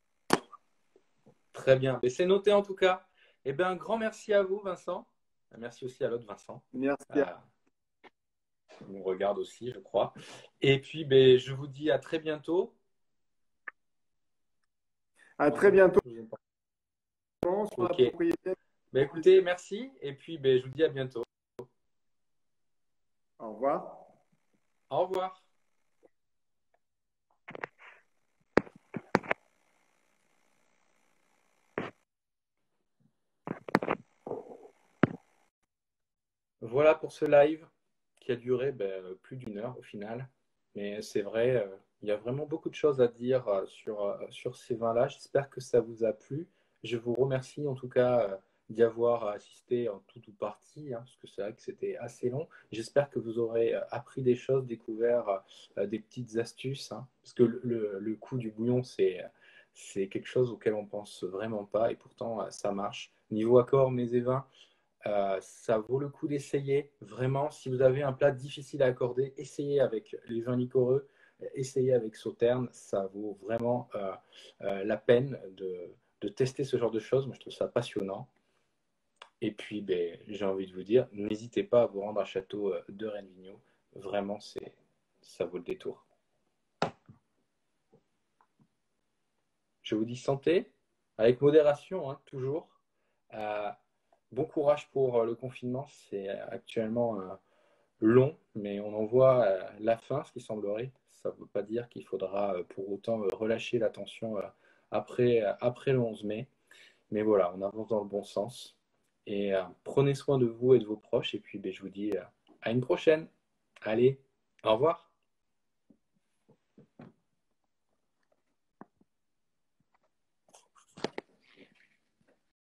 Très bien. Mais c'est noté en tout cas. Eh bien, un grand merci à vous, Vincent. Merci aussi à l'autre Vincent. Merci. Euh, qui nous regarde aussi, je crois. Et puis, ben, je vous dis à très bientôt. À très bientôt Je vous entends. sur la Ok. propriété. Ben, écoutez, merci. Et puis, ben, je vous dis à bientôt. Au revoir. Au revoir. Voilà pour ce live qui a duré ben, plus d'1 heure au final. Mais c'est vrai, il y a vraiment beaucoup de choses à dire sur ces vins-là. J'espère que ça vous a plu. Je vous remercie en tout cas d'y avoir assisté en tout ou partie, hein, parce que c'est vrai que c'était assez long. J'espère que vous aurez appris des choses, découvert des petites astuces, hein, parce que le coût du bouillon, c'est quelque chose auquel on pense vraiment pas, et pourtant ça marche. Niveau accord, mets et vins, ça vaut le coup d'essayer. Vraiment, si vous avez un plat difficile à accorder, essayez avec les vins liquoreux, essayez avec Sauternes. Ça vaut vraiment la peine de tester ce genre de choses. Moi, je trouve ça passionnant. Et puis, ben, j'ai envie de vous dire, n'hésitez pas à vous rendre à Château de Renvigno. Vraiment, ça vaut le détour. Je vous dis santé, avec modération, hein, toujours. Euh, bon courage pour le confinement. C'est actuellement long, mais on en voit la fin, ce qui semblerait. Ça ne veut pas dire qu'il faudra pour autant relâcher l'attention après le 11 mai. Mais voilà, on avance dans le bon sens. Et prenez soin de vous et de vos proches. Et puis, ben, je vous dis à une prochaine. Allez, au revoir.